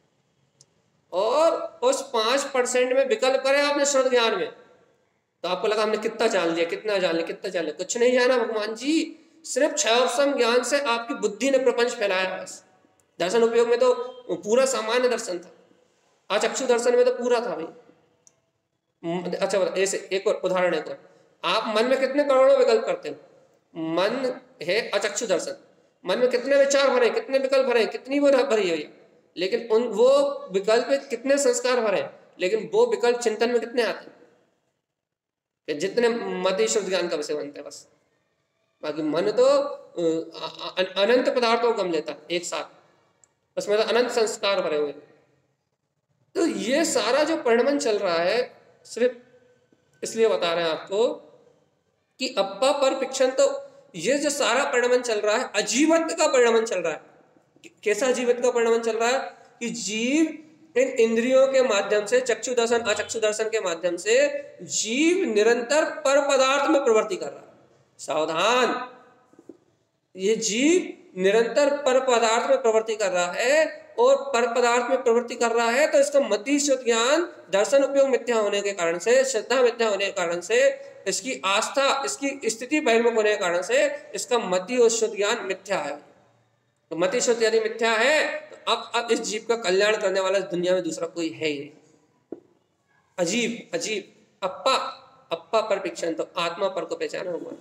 और उस पांच परसेंट में विकल्प करे आपने श्रुत ज्ञान में, तो आपको लगा हमने कितना जान लिया, कितना जान लिया, कितना जान लिया, कुछ नहीं जाना भगवान जी, सिर्फ क्षयोपम ज्ञान से आपकी बुद्धि ने प्रपंच फैलाया बस। दर्शन उपयोग में तो पूरा सामान्य दर्शन था, अचक्षु दर्शन में तो पूरा था भाई। अच्छा बता, ऐसे एक और उदाहरण है, आप मन में कितने करोड़ों विकल्प करते हो, मन है अचक्षु दर्शन, मन में कितने विचार भरे, कितने विकल्प भरे, कितनी वो भरी है, लेकिन उन वो विकल्प कितने संस्कार भरे, लेकिन वो विकल्प चिंतन में कितने आते हैं, जितने मति शुद्ध ज्ञान का विषय बनते हैं बस। बाकी मन तो अनंत पदार्थों को गम लेता एक साथ, उसमें तो अनंत संस्कार भरे हुए। तो ये सारा जो परिणमन चल रहा है सिर्फ इसलिए बता रहे हैं आपको कि अप्पा पर पिक्षण, तो ये जो सारा परिणमन चल रहा है अजीवत्व का परिणमन चल रहा है। कैसा अजीवत्व का परिणमन चल रहा है कि जीव इन इंद्रियों के माध्यम से, चक्षु दर्शन अचक्षु दर्शन के माध्यम से जीव निरंतर पर पदार्थ में प्रवृत्ति कर रहा है। सावधान, ये जीव निरंतर पर पदार्थ में प्रवृत्ति कर रहा है, और पर पदार्थ में प्रवृत्ति कर रहा है तो इसका मति शुद्ध ज्ञान दर्शन उपयोग मिथ्या होने के कारण से, श्रद्धा मिथ्या होने के कारण से, इसकी आस्था, इसकी स्थिति बहिर्मुख होने के कारण से इसका मति और शुद्ध ज्ञान मिथ्या है। तो मति शुद्ध यदि मिथ्या है तो अब अब इस जीव का कल्याण करने वाला दुनिया में दूसरा कोई है ही नहीं। अजीब अजीब अप्पा अप्पा पर पिक्षण, तो आत्मा पर को पहचाना होगा।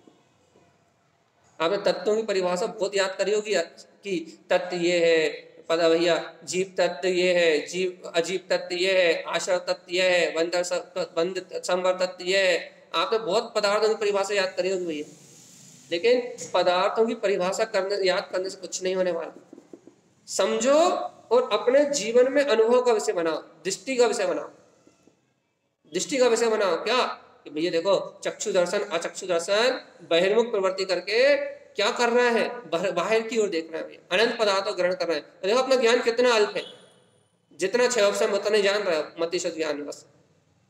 आपने तत्वों की परिभाषा बहुत याद करी होगी कि तत्व ये है, पता भैया जीव तत्व ये है, जीव अजीब तत्व ये है, आश्रय तत्व ये है, बंधर बंध संवर तत्व ये है। आपने बहुत पदार्थों की परिभाषा याद करी होगी भैया, लेकिन पदार्थों की परिभाषा करने याद करने से कुछ नहीं होने वाला। समझो और अपने जीवन में अनुभव का विषय बनाओ, दृष्टि का विषय बनाओ, दृष्टि का विषय बनाओ। क्या कि भैया देखो, चक्षु दर्शन अचक्षु दर्शन बहिर्मुख प्रवृत्ति करके क्या कर रहे हैं, बाहर की ओर देख रहे हैं, अनंत पदार्थों ग्रहण कर रहे हैं। तो देखो अपना ज्ञान कितना अल्प है, जितना क्षयोपम उतना जान रहे हो, मति शुद्ध ज्ञान बस।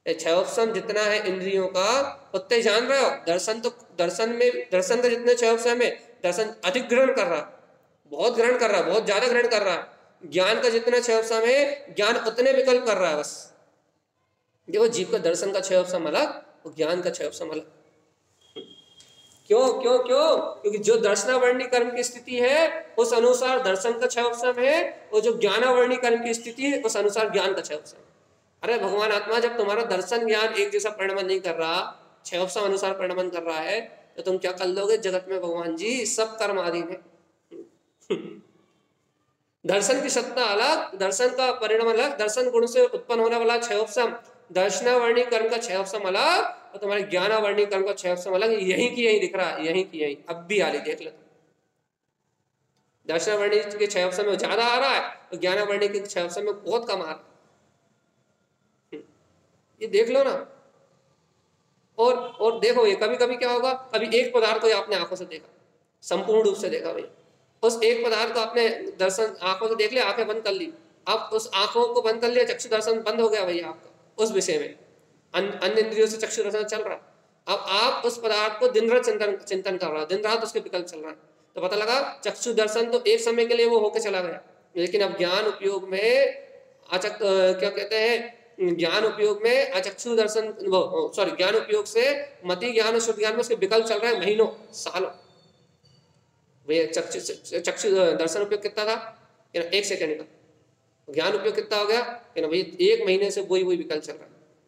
क्षयोपम जितना है इंद्रियों का उतने जान रहे हो। दर्शन तो दर्शन में दर्शन का जितने क्षयोपम है, दर्शन अधिक ग्रहण कर रहा, बहुत ग्रहण कर रहा, बहुत ज्यादा ग्रहण कर रहा है। ज्ञान का जितना क्षयोपम है, ज्ञान उतने विकल्प कर रहा है बस। देखो जीव का दर्शन का क्षयोपम अलग और ज्ञान का क्षयोपम अलग। क्यों क्यों क्यों? क्योंकि जो दर्शनावर्णी कर्म की स्थिति है उस अनुसार दर्शन का क्षयोपम है, और जो ज्ञानावर्णी कर्म की स्थिति है उस अनुसार ज्ञान का क्षयोपम। अरे भगवान आत्मा, जब तुम्हारा दर्शन ज्ञान एक जैसा परिणमन नहीं कर रहा, क्षयोपम अनुसार परिणमन कर रहा है, तो तुम क्या कर लोगे? जगत में भगवान जी सब कर्म अधीन है। दर्शन की सत्ता अलग, दर्शन का परिणाम अलग, दर्शन गुण से उत्पन्न होने वाला क्षयोपम, दर्शनावर्णी कर्म का क्षयोपम अलग, और तुम्हारे ज्ञानावर्णी कर्म का क्षयोपम अलग। यहीं की यहीं दिख रहा है, यहीं की यहीं। अब भी आली देख लो, दर्शनावर्णी के क्षयोपम में ज्यादा आ रहा है तो ज्ञानावर्णी के क्षयोपम में बहुत कम आ रहा है। ये देख लो ना। और और देखो, ये कभी कभी क्या होगा, अभी एक पदार्थ को आपने आंखों से देखा, संपूर्ण रूप से देखा भाई, उस एक पदार्थ को आपने दर्शन आंखों से देख लिया, आंखें बंद कर ली, आप उस आंखों को बंद कर लिया, चक्षु दर्शन बंद हो गया भैया आपका उस विषय में, अन्य इंद्रियों से चक्षु दर्शन चल रहा है। अब आप उस पदार्थ को दिन रात चिंतन चिंतन कर रहा है, दिन रात उसके विकल्प चल रहा है, तो पता लगा चक्षु दर्शन तो एक समय के लिए वो होके चला गया, लेकिन अब ज्ञान उपयोग में अचक क्या कहते हैं, ज्ञान उपयोग में अचक्षु दर्शन, वो सॉरी ज्ञान उपयोग से मति ज्ञान और शुद्ध ज्ञान में उसके विकल्प चल रहा है महीनों सालों। भैया चक्षु चक्षु दर्शन उपयोग कितना था? एक सेकेंड का। ज्ञान उपयोग कितना हो गया? भैया एक महीने से वही वही विकल्प चल रहा है।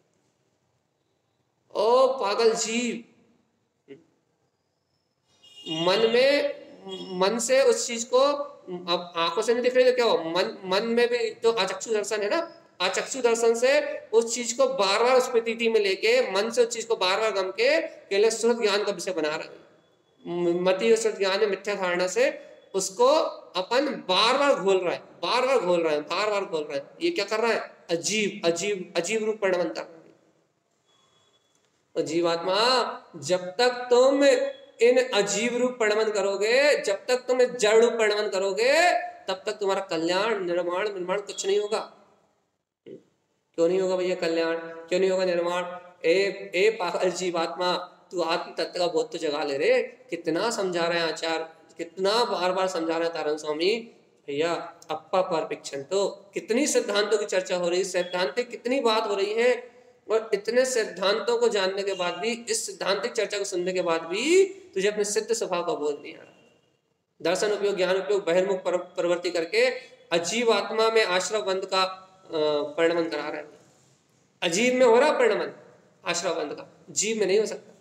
ओ पागल जीव, मन में मन से उस चीज को, अब आंखों से नहीं दिख रही तो क्या हो, मन मन में भी जो अचक्षु दर्शन है ना, अचक्षु दर्शन से उस चीज को बार बार उस प्रतीति में लेके, मन से उस चीज को बार बार गम के केवल शुद्ध ज्ञान का विषय बना रहे हैं। मति और शुद्ध ज्ञान में मिथ्या धारणा से उसको अपन बार बार घोल रहा है, बार बार घोल रहा है, बार बार घोल रहा है। ये क्या कर रहा है? अजीब अजीब अजीब रूप परिणमन कर रहा है। और जीवात्मा, जब तक तुम इन अजीब रूप परिणमन करोगे, जब तक तुम जड़ रूप परिणमन करोगे, तब तक तुम्हारा कल्याण निर्माण निर्माण कुछ नहीं होगा। क्यों नहीं होगा भैया कल्याण? क्यों नहीं होगा निर्माण? ए ए पागल जीवात्मा, तू आत्म तत्व का बोध तो जगा ले रे। कितना समझा रहे हैं आचार्य, कितना बार बार समझा रहे हैं तारण स्वामी भैया, अप्पा परपिक्षण, तो कितनी सिद्धांतों की चर्चा हो रही है, सैद्धांतिक कितनी बात हो रही है, और इतने सिद्धांतों को जानने के बाद भी, इस सिद्धांतिक चर्चा को सुनने के बाद भी तुझे अपने सिद्ध स्वभाव का बोध नहीं आ रहा। दर्शन उपयोग ज्ञान उपयोग बहिर्मुख प्रवृत्ति करके अजीव आत्मा में आश्रवबंध का परिणमन करा रहे हैं। अजीव में हो रहा परिणमन आश्रवबंध का, जीव में नहीं हो सकता।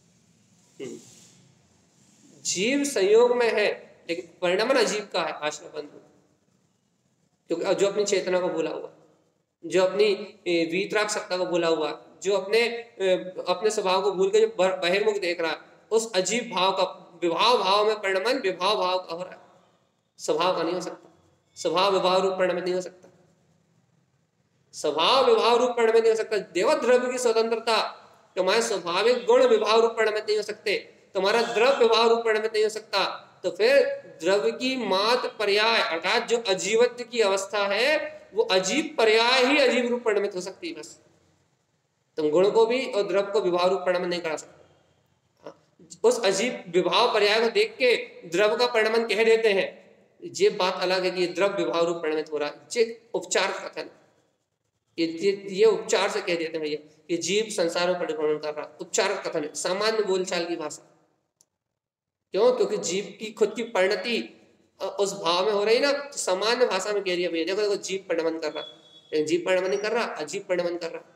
जीव संयोग में है लेकिन परिणमन अजीव का है, आश्रवबंध, क्योंकि जो अपनी चेतना को भूला हुआ, जो अपनी वीतराग सत्ता को भूला हुआ, जो अपने अपने स्वभाव को भूल के जो बहिर्मुख देख रहा है, उस अजीब भाव का, विभाव भाव में परिणमन विभाव भाव का हो रहा है, स्वभाव का नहीं हो सकता। स्वभाव विभाव रूप परिणमन नहीं हो सकता, स्वभाव विभाव रूप परिणमन नहीं हो सकता। देव द्रव्य की स्वतंत्रता, तुम्हारे स्वाभाविक गुण विभाव रूप परिणमन नहीं हो सकते, तुम्हारा द्रव्य विभाव रूप परिणमन नहीं हो सकता, तो फिर द्रव्य की मात्र पर्याय अर्थात जो अजीवत्व की अवस्था है, वो अजीब पर्याय ही अजीब रूप परिणमित हो सकती है। बस तुम गुण को भी और द्रव्य को विभाव रूप परिणमन नहीं करा सकते। उस अजीब विभाव पर्याय को देख के द्रव्य का परिणमन कह देते हैं, ये बात अलग है कि द्रव्य विभाव रूप परिणमित हो रहा है, ये उपचार कथन, ये ये, ये उपचार से कह देते हैं भैया कि जीव संसार में परिभ्रमण कर रहा, उपचार कथन है, सामान्य बोलचाल की भाषा। क्यों? क्योंकि जीव की खुद की परिणति उस भाव में हो रही ना, तो सामान्य भाषा में कह रही है भैया देखो देखो जीव परिणमन कर रहा, लेकिन जीव परिणमन नहीं कर रहा, अजीब परिणमन कर रहा।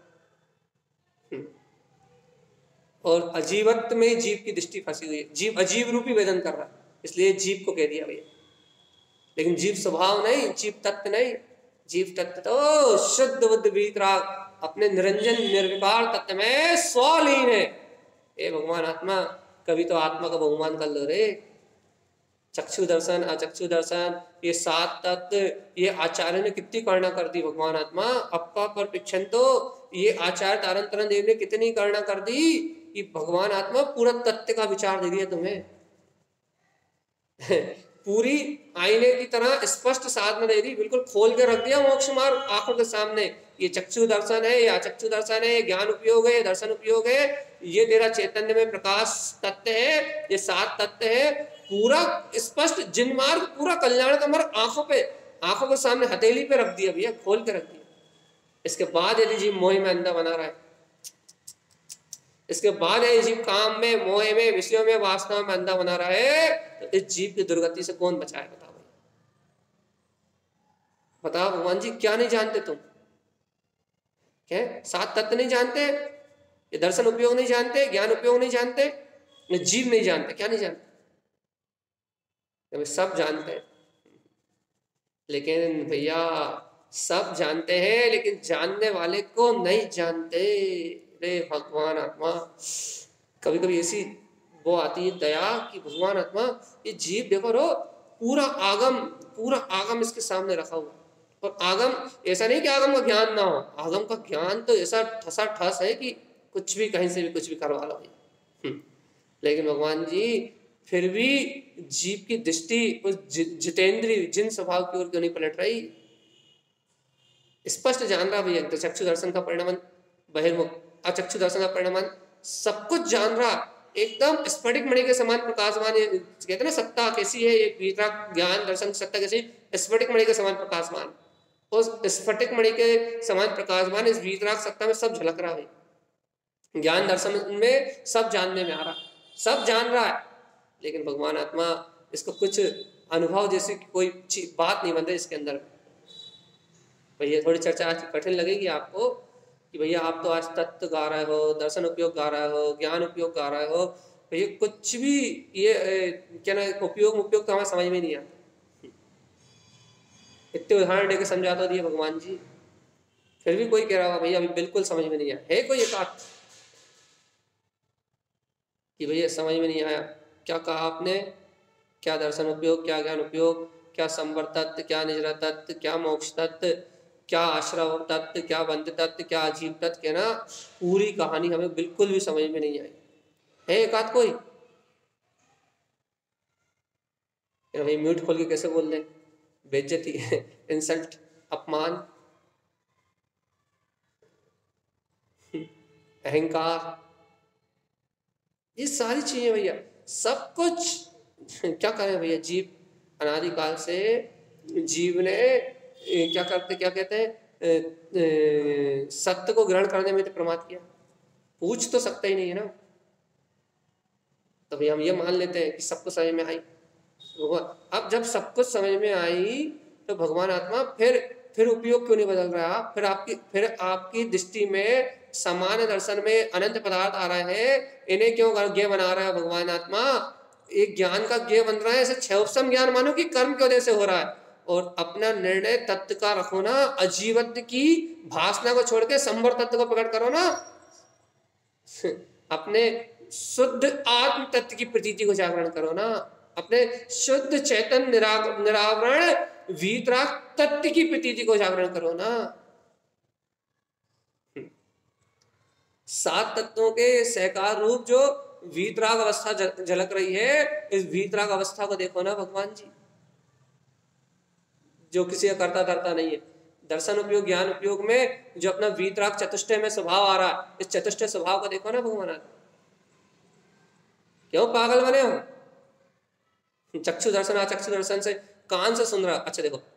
और अजीवत्व में जीव की दृष्टि फंसी हुई है, जीव अजीब रूपी वेदन कर रहा, इसलिए जीव को कह दिया भैया। लेकिन जीव स्वभाव नहीं, जीव तत्व नहीं, जीव तत्व तो शुद्ध बुद्ध वीतराग अपने निरंजन निर्विकार तत्व में स्वलीन है। ए भगवान आत्मा, कभी तो आत्मा का बहुमान कर लो रे। चक्षु दर्शन, अचक्षु दर्शन, ये सात तत्व, ये आचार्य ने कितनी करना कर दी भगवान आत्मा। अप्पा पर पिछन तो ये आचार्य तारण तरन देव ने कितनी करना कर दी कि भगवान आत्मा पूरा तत्व का विचार दे दिया तुम्हें। पूरी आईने की तरह स्पष्ट साधना दे दी, बिल्कुल खोल के रख दिया मोक्ष मार्ग आंखों के सामने ये चक्षु दर्शन है, ये अचक्षु दर्शन है, ये ज्ञान उपयोग है, ये दर्शन उपयोग है, ये तेरा चैतन्य में प्रकाश तत्व है, ये सात तत्व है, पूरा स्पष्ट जिन मार्ग पूरा कल्याण का मार्ग आंखों पे, आंखों के सामने हथेली पे रख दिया भैया, खोल के रख दिया। इसके बाद यदि जीव मोह में अंधा बना रहा है, इसके बाद यदि जीव काम में, मोह में, विषयों में, वासनाओं में अंधा बना रहा है, तो इस जीव की दुर्गति से कौन बचाए? बताओ बताओ भगवान जी, क्या नहीं जानते तुम? क्या सात तत्व नहीं जानते, ये दर्शन उपयोग नहीं जानते, ज्ञान उपयोग नहीं जानते, ये जीव नहीं जानते, क्या नहीं जानते? सब जानते हैं, लेकिन भैया सब जानते हैं, लेकिन जानने वाले को नहीं जानते। रे भगवान आत्मा, कभी कभी ऐसी वो आती है दया कि भगवान आत्मा ये जीव देखो रो, पूरा आगम, पूरा आगम इसके सामने रखा हुआ, और आगम ऐसा नहीं कि आगम का ज्ञान ना हो, आगम का ज्ञान तो ऐसा ठसा ठस है कि कुछ भी कहीं से भी कुछ भी करवा लो। लेकिन भगवान जी फिर भी जीव की दृष्टि उस जितेंद्रीय जिन स्वभाव की ओर क्यों नहीं पलट रही? स्पष्ट जान रहा भैया, तो चक्षु दर्शन का परिणाम बहिर्मुख, अचक्षु दर्शन का परिणाम सब कुछ जान रहा, एकदम स्फटिक मणि के समान प्रकाशमान। कहते हैं ना सत्ता कैसी है, एक वीतराग ज्ञान दर्शन सत्ता कैसी, स्फटिक मणि के समान प्रकाशमान, उस स्फटिक मणि के समान प्रकाशमान इस वीतराग सत्ता में सब झलक रहा है। ज्ञान दर्शन में सब जानने में आ रहा, सब जान रहा है, लेकिन भगवान आत्मा इसको कुछ अनुभव जैसी कोई बात नहीं बन रही इसके अंदर। भैया थोड़ी चर्चा आज कठिन लगेगी आपको कि भैया आप तो आज तत्व गा रहे हो, दर्शन उपयोग गा रहे हो, ज्ञान उपयोग गा रहे हो, भैया कुछ भी ये क्या ना उपयोग उपयोग तो हमें समझ में नहीं आता। इतने उदाहरण देकर समझा तो दिए भगवान जी, फिर भी कोई कह रहा होगा भैया अभी बिल्कुल समझ में नहीं आया। है कोई एक बात कि भैया समझ में नहीं आया? क्या कहा आपने? क्या दर्शन उपयोग, क्या ज्ञान उपयोग, क्या संवर तत्व, क्या निजरा तत्व, क्या मोक्ष तत्व, क्या आश्रव तत्व, क्या बंध तत्व, क्या अजीब तत्व, क्या ना पूरी कहानी हमें बिल्कुल भी समझ में नहीं आई। है एक आध कोई? भाई म्यूट खोल के कैसे बोल दें? बेइज्जती है, इंसल्ट, अपमान, अहंकार, ये सारी चीजें भैया सब कुछ क्या करें भैया। जीव अनादिकाल से जीव ने क्या करते क्या कहते हैं सत्य को ग्रहण करने में तो प्रमाद किया, पूछ तो सकता ही नहीं है ना। तो भैया हम ये मान लेते हैं कि सबको समझ में आई। अब जब सब कुछ समझ में आई तो भगवान आत्मा फिर फिर उपयोग क्यों नहीं बदल रहा? फिर आपकी फिर आपकी दृष्टि में सामान्य दर्शन में अनंत पदार्थ आ रहे हैं, इन्हें क्यों ज्ञ बना रहा है भगवान आत्मा? एक ज्ञान का ज्ञ बन रहा है, ऐसे क्षयोपम ज्ञान मानो कि कर्म की वजह से हो रहा है, और अपना निर्णय तत्व का रखो ना, अजीवत्व की भाषणा को छोड़ के संवर तत्व को प्रकट करो ना, अपने शुद्ध आत्म तत्व की प्रतीति को जागरण करो ना, अपने शुद्ध चैतन्य निरा, निरावरण वीतराग तत्व की प्रतीति को जागरण करो ना। सात तत्वों के सहकार रूप जो वीतराग अवस्था झलक रही है, इस वीतराग अवस्था को देखो ना भगवान जी, जो किसी का करता धरता नहीं है। दर्शन उपयोग ज्ञान उपयोग में जो अपना वीतराग चतुष्टय में स्वभाव आ रहा है, इस चतुष्टय स्वभाव को देखो ना भगवान। क्यों पागल बने हो? चक्षु दर्शन अचक्षु दर्शन से कान से सुन रहा। अच्छा देखो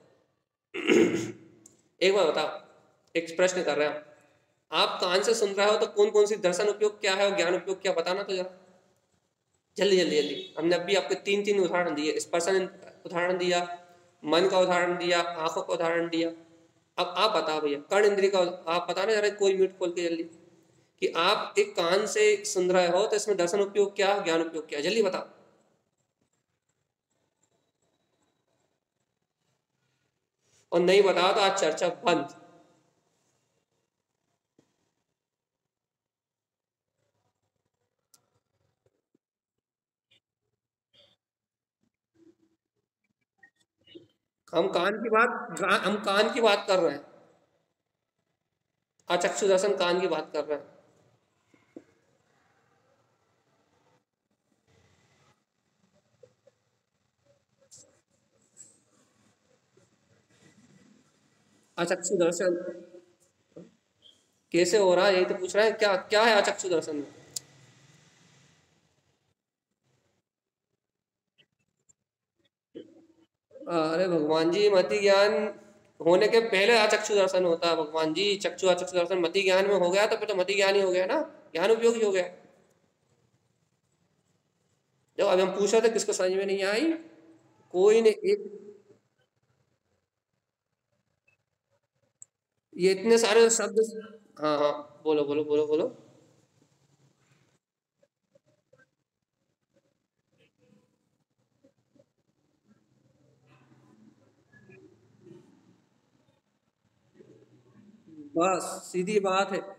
एक बार बताओ, एक प्रश्न कर रहे हैं, आप कान से सुन रहे हो तो कौन कौन सी दर्शन उपयोग क्या है और ज्ञान उपयोग क्या, बताना तो जरा जल्दी जल्दी जल्दी। हमने अभी आपको तीन तीन उदाहरण दिए, स्पर्शन उदाहरण दिया, मन का उदाहरण दिया, आंखों का उदाहरण दिया। अब आप बताओ भैया कर्ण इंद्रिय का आप बताना जरा, कोई म्यूट खोल के जल्दी, कि आप एक कान से सुन रहे हो तो इसमें दर्शन उपयोग क्या, ज्ञान उपयोग क्या, जल्दी बताओ। और नहीं बताओ तो आज चर्चा बंद। हम कान की बात हम कान की बात कर रहे हैं, अचक्षु दर्शन कान की बात कर रहे हैं। अचक्षु दर्शन कैसे हो रहा है यही तो पूछ रहा है, क्या क्या है अचक्षु दर्शन में? अरे भगवान जी, मति ज्ञान होने के पहले अचक्षु दर्शन होता है भगवान जी। चक्षु अचक्षु दर्शन मति ज्ञान में हो गया तो फिर तो मति ज्ञान ही हो गया ना, ज्ञान उपयोगी हो गया। जब अभी हम पूछ रहे थे किसको समझ में नहीं आई, कोई ने एक, ये इतने सारे शब्द। हाँ हाँ, बोलो बोलो बोलो बोलो। बस सीधी बात है।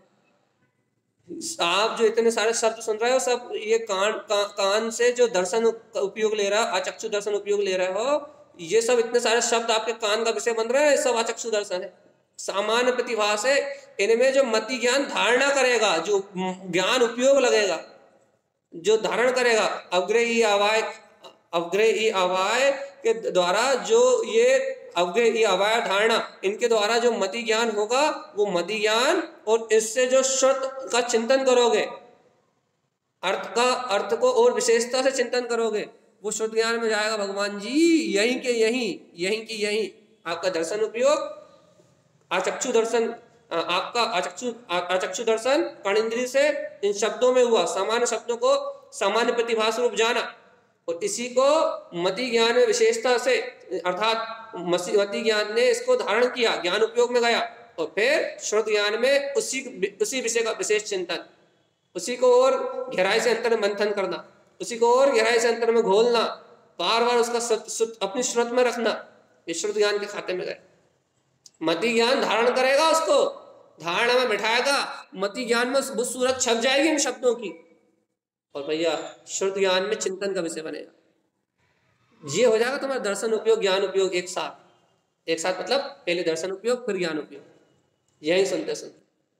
आप जो इतने सारे शब्द सुन रहे हो सब ये कान का, कान से जो दर्शन उप- उपयोग ले रहा है, अचक्षु दर्शन उपयोग ले रहे हो, ये सब इतने सारे शब्द आपके कान का विषय बन रहे हैं, ये सब अचक्षु दर्शन है। सामान्य प्रतिभा से इनमें जो मति ज्ञान धारणा करेगा, जो ज्ञान उपयोग लगेगा, जो धारण करेगा, अग्रही अवाय, अवग्रही अवाय के द्वारा जो ये अवग्रही अवाय धारणा, इनके द्वारा जो मति ज्ञान होगा वो मति ज्ञान, और इससे जो श्रुत का चिंतन करोगे, अर्थ का, अर्थ को और विशेषता से चिंतन करोगे, वो शुद्ध ज्ञान में जाएगा भगवान जी। यहीं के यहीं, यहीं की यहीं आपका दर्शन उपयोग, अचक्षु दर्शन, अ, आपका अचक्षु अचक्षु दर्शन कर्णेंद्रिय से इन शब्दों में हुआ, सामान्य शब्दों को सामान्य प्रतिभा स्वरूप जाना, और इसी को मति ज्ञान में विशेषता से, अर्थात मसी- मति ज्ञान ने इसको धारण किया, ज्ञान उपयोग में गया, और फिर श्रुत ज्ञान में उसी उसी विषय का विशेष चिंतन, उसी को और गहराई से अंतर में मंथन करना, उसी को और गहराई से अंतर में घोलना, बार बार उसका सत, सत, अपनी श्रुत में रखना, ये श्रुत ज्ञान के खाते में गए। मति ज्ञान धारण करेगा, उसको धारणा में बिठाएगा, मति ज्ञान में वो सूरत छप जाएगी इन शब्दों की, और भैया श्रुत ज्ञान में चिंतन का विषय बनेगा। ये हो जाएगा तुम्हारा दर्शन उपयोग ज्ञान उपयोग एक साथ। एक साथ मतलब पहले दर्शन उपयोग फिर ज्ञान उपयोग, यही सुनते सुनते।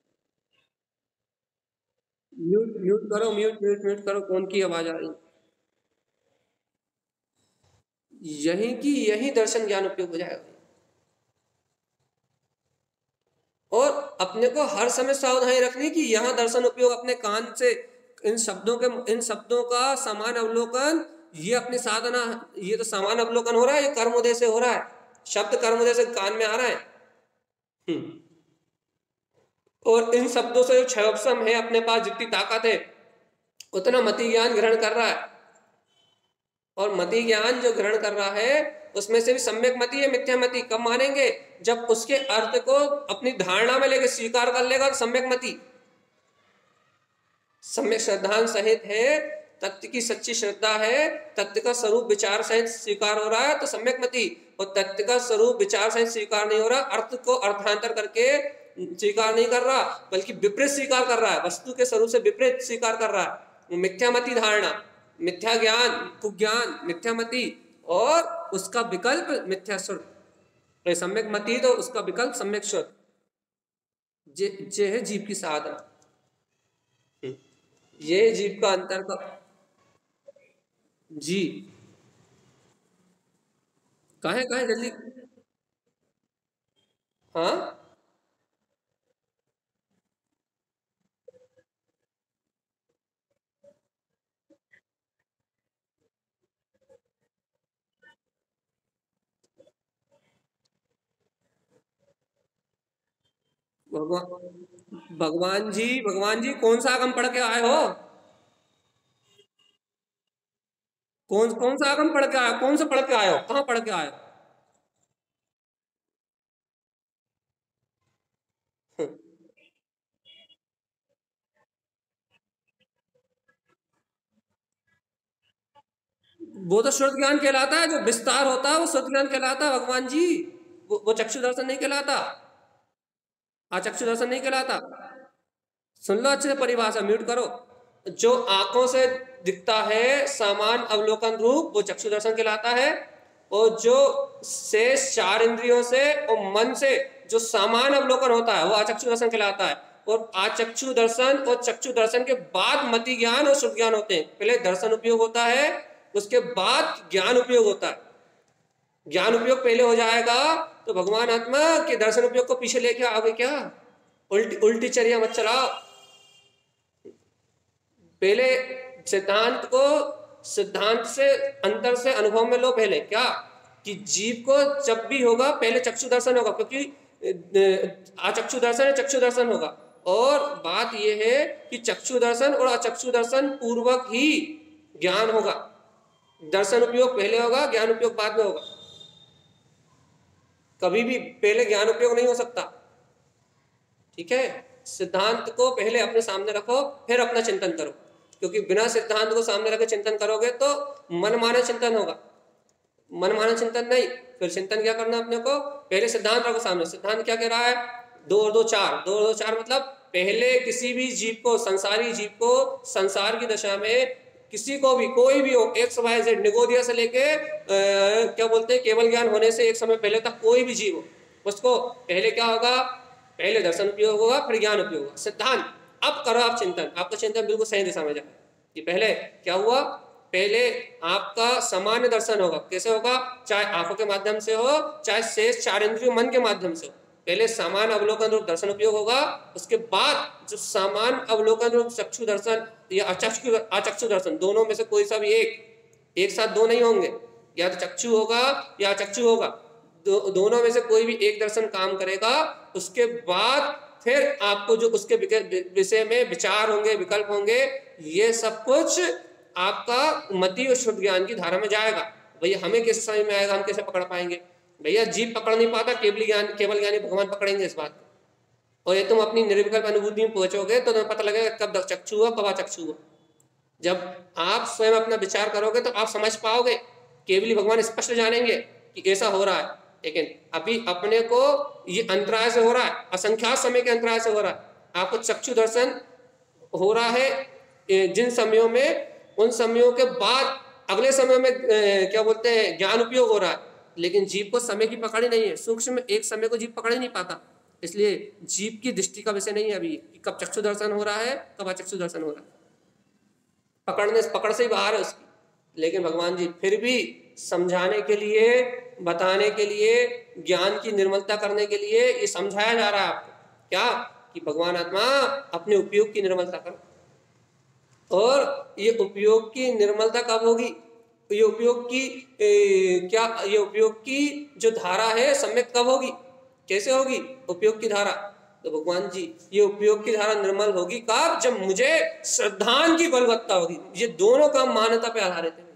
म्यूट म्यूट करो, म्यूट म्यूट म्यूट करो, कौन की आवाज आ रही है? यही की यही दर्शन ज्ञान उपयोग हो जाएगा। और अपने को हर समय सावधानी रखनी कि यहाँ दर्शन उपयोग अपने कान से इन शब्दों के, इन शब्दों का समान अवलोकन, ये अपनी साधना, ये तो समान अवलोकन हो रहा है, ये कर्मोदय से हो रहा है, शब्द कर्मोदय से कान में आ रहा है। हम्म। और इन शब्दों से जो क्षयोपम है, अपने पास जितनी ताकत है उतना मति ज्ञान ग्रहण कर रहा है, और मति ज्ञान जो ग्रहण कर रहा है उसमें से भी सम्यक मति है, मिथ्या मति कब मानेंगे? जब उसके अर्थ को अपनी धारणा में लेके स्वीकार कर लेगा तो सम्यक मति, सम्यक श्रद्धांत सहित है, तत्व की सच्ची श्रद्धा है, तत्व का स्वरूप विचार सहित स्वीकार हो रहा है तो सम्यक मति। और तत्व का स्वरूप विचार सहित स्वीकार नहीं हो रहा, अर्थ को अर्थांतर करके स्वीकार नहीं कर रहा, बल्कि विपरीत स्वीकार कर रहा है, वस्तु के स्वरूप से विपरीत स्वीकार कर रहा है, मिथ्यामति धारणा, मिथ्या ज्ञान, कुज्ञान, मिथ्यामति, और उसका विकल्प मिथ्या श्रुत। सम्यक मति तो उसका विकल्प सम्यक श्रुत, जे, जे है जीव की साधना। ये जीव का अंतर का जी। कहा कहा जल्दी। हाँ, भगवान भगवान जी, भगवान जी कौन सा आगम पढ़ के आए हो? कौन कौन सा आगम पढ़ के आए हो? कौन सा पढ़ के आए हो? कहाँ पढ़ के आए हो? वो तो श्रुत ज्ञान कहलाता है, जो विस्तार होता है वो श्रुत ज्ञान कहलाता है भगवान जी। वो, वो चक्षु दर्शन नहीं कहलाता, अचक्षु दर्शन नहीं कहलाता। सुन लो अच्छे से परिभाषा, म्यूट करो। जो आंखों से दिखता है समान अवलोकन रूप वो चक्षु दर्शन कहलाता है, और जो शेष चार इंद्रियों से और मन से जो समान अवलोकन होता है वो अचक्षु दर्शन कहलाता है। और अचक्षु दर्शन और चक्षु दर्शन के बाद मति ज्ञान और शुद्ध ज्ञान होते हैं। पहले दर्शन उपयोग होता है, उसके बाद ज्ञान उपयोग होता है। ज्ञान उपयोग पहले हो जाएगा तो भगवान आत्मा के दर्शन उपयोग को पीछे लेके आओगे क्या? उल्टी उल्टी चर्या मत चलाओ। पहले सिद्धांत को सिद्धांत से अंतर से अनुभव में लो। पहले क्या कि जीव को जब भी होगा पहले चक्षु दर्शन होगा, क्योंकि अचक्षु दर्शन है, चक्षु दर्शन होगा। और बात यह है कि चक्षु दर्शन और अचक्षु दर्शन पूर्वक ही ज्ञान होगा। दर्शन उपयोग पहले होगा, ज्ञान उपयोग बाद में होगा। कभी भी पहले ज्ञान उपयोग नहीं हो सकता। ठीक है, सिद्धांत को पहले अपने सामने रखो, फिर अपना चिंतन करो, क्योंकि बिना सिद्धांत को सामने रखे चिंतन करोगे तो मनमाना चिंतन होगा। मनमाना चिंतन नहीं, फिर चिंतन क्या करना अपने को, पहले सिद्धांत रखो सामने। सिद्धांत क्या कह रहा है, दो और दो चार। दो और दो चार मतलब पहले किसी भी जीव को, संसारी जीव को, संसार की दशा में किसी को भी, कोई भी हो, एक्स वाई जेड, निगोदिया से लेके क्या बोलते हैं केवल ज्ञान होने से एक समय पहले तक कोई भी जीव हो, उसको पहले क्या होगा, पहले दर्शन उपयोग होगा, फिर ज्ञान उपयोग होगा। सिद्धांत अब करो आप चिंतन, आपका चिंतन बिल्कुल सही दिशा में जाए। कि पहले क्या हुआ, पहले आपका सामान्य दर्शन होगा। कैसे होगा, चाहे आंखों के माध्यम से हो, चाहे शेष चार इंद्रियों मन के माध्यम से हो। पहले सामान्य अवलोकन रूप दर्शन उपयोग होगा, उसके बाद जो सामान्य अवलोकन रूप चक्षु दर्शन या अचक्षु अचक्षु दर्शन, दोनों में से कोई सा भी एक, एक साथ दो नहीं होंगे, या तो चक्षु होगा या अचक्षु होगा, दो, दोनों में से कोई भी एक दर्शन काम करेगा। उसके बाद फिर आपको जो उसके विषय में विचार होंगे, विकल्प होंगे, ये सब कुछ आपका मति और शुद्ध ज्ञान की धारा में जाएगा। भैया हमें कैसे समझ में आएगा, हम कैसे पकड़ पाएंगे, भैया जीव पकड़ नहीं पाता, केवल ज्ञान केवल ज्ञानी भगवान पकड़ेंगे इस बात को। और ये तुम अपनी निर्विकल्प अनुभूति में पहुंचोगे तो तुम्हें पता लगेगा कब चक्षु हुआ, कब अचक्षु हुआ। जब आप स्वयं अपना विचार करोगे तो आप समझ पाओगे, केवली भगवान स्पष्ट जानेंगे कि ऐसा हो रहा है। लेकिन अभी अपने को ये अंतराय से हो रहा है, असंख्यात समय के अंतराय से हो रहा है। आपको चक्षु दर्शन हो रहा है जिन समयों में, उन समयों के बाद अगले समय में क्या बोलते हैं ज्ञान उपयोग हो रहा है। लेकिन जीव को समय की पकड़ ही नहीं है, सूक्ष्म एक समय को जीव पकड़ ही नहीं पाता। इसलिए जीव की दृष्टि का विषय नहीं है अभी कि कब चक्षु दर्शन हो रहा है, कब अचक्षु दर्शन हो रहा है। पकड़ने पकड़ से ही बाहर है उसकी। लेकिन भगवान जी फिर भी समझाने के लिए, बताने के लिए, ज्ञान की निर्मलता करने के लिए ये समझाया जा रहा है आपको क्या, कि भगवान आत्मा अपने उपयोग की निर्मलता करो। और ये उपयोग की निर्मलता कब होगी, ये उपयोग की ए, क्या ये उपयोग की जो धारा है सम्यक कब होगी, कैसे होगी उपयोग की धारा। तो भगवान जी ये उपयोग की धारा निर्मल होगी कब, जब मुझे श्रद्धान की बलवत्ता होगी। ये दोनों काम मान्यता पे आधारित है।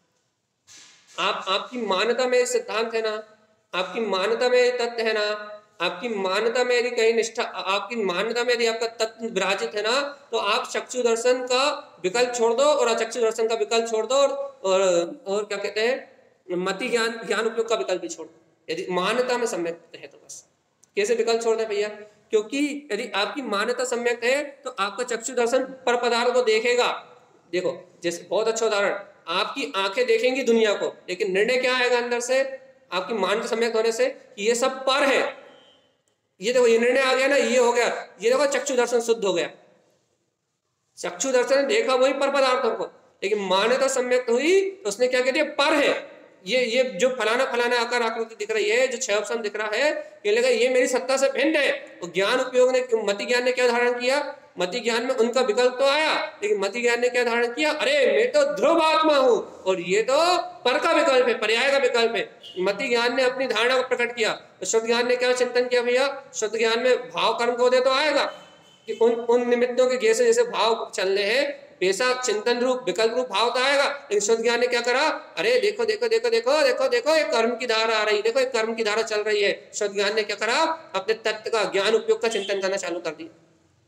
आप आपकी मान्यता में सिद्धांत है ना, आपकी मान्यता में तत्व है ना, आपकी मान्यता में यदि कहीं निष्ठा, आपकी मान्यता में यदि आपका तत्व विराजित है ना, तो आप चक्षु दर्शन का विकल्प छोड़ दो और अचक्षु दर्शन का विकल्प छोड़ दो, और और, और क्या कहते हैं मति ज्ञान ज्ञान उपयोग का विकल्प भी छोड़ दो, यदि मान्यता में सम्यक है तो। बस कैसे विकल्प छोड़ दें भैया, क्योंकि यदि आपकी मान्यता सम्यक है तो आपका चक्षु दर्शन पर पदार्थ को देखेगा। देखो जैसे बहुत अच्छा उदाहरण, आपकी आंखें देखेंगी दुनिया को, लेकिन निर्णय क्या आएगा अंदर से आपकी मान्यता सम्यक होने से कि ये सब पर है। ये देखो ये निर्णय आ गया ना, ये हो गया, ये देखो चक्षु दर्शन शुद्ध हो गया। चक्षु दर्शन देखा वही पर पदार्थों को, लेकिन मान्यता सम्यक हुई तो उसने क्या कह दिया, पर है। ये ये जो फलाना फलाना आकार आकृति दिख रही है, जो छह ऑप्शन दिख रहा है, ये लगा ये मेरी सत्ता से भिन्न है। तो ज्ञान उपयोग ने, मति ज्ञान ने क्या धारण किया, मति ज्ञान में उनका विकल्प तो आया, लेकिन मति ज्ञान ने क्या धारण किया, अरे मैं तो ध्रुव आत्मा हूं, और ये तो पर का विकल्प है, पर्याय का विकल्प है। मति ज्ञान ने अपनी धारणा को प्रकट किया। तो शुद्ध ज्ञान ने क्या चिंतन किया भैया, शुद्ध ज्ञान में भाव कर्म को दे तो आएगा कि उन उन निमित्तों के जैसे जैसे भाव चलने हैं वैसा चिंतन रूप विकल्प रूप भाव तो आएगा। लेकिन शुद्ध ज्ञान ने क्या करा, अरे देखो देखो देखो देखो देखो देखो एक कर्म की धारा आ रही, देखो एक कर्म की धारा चल रही है। शुद्ध ज्ञान ने क्या करा, अपने तत्व का ज्ञान उपयोग का चिंतन करना चालू कर दिया।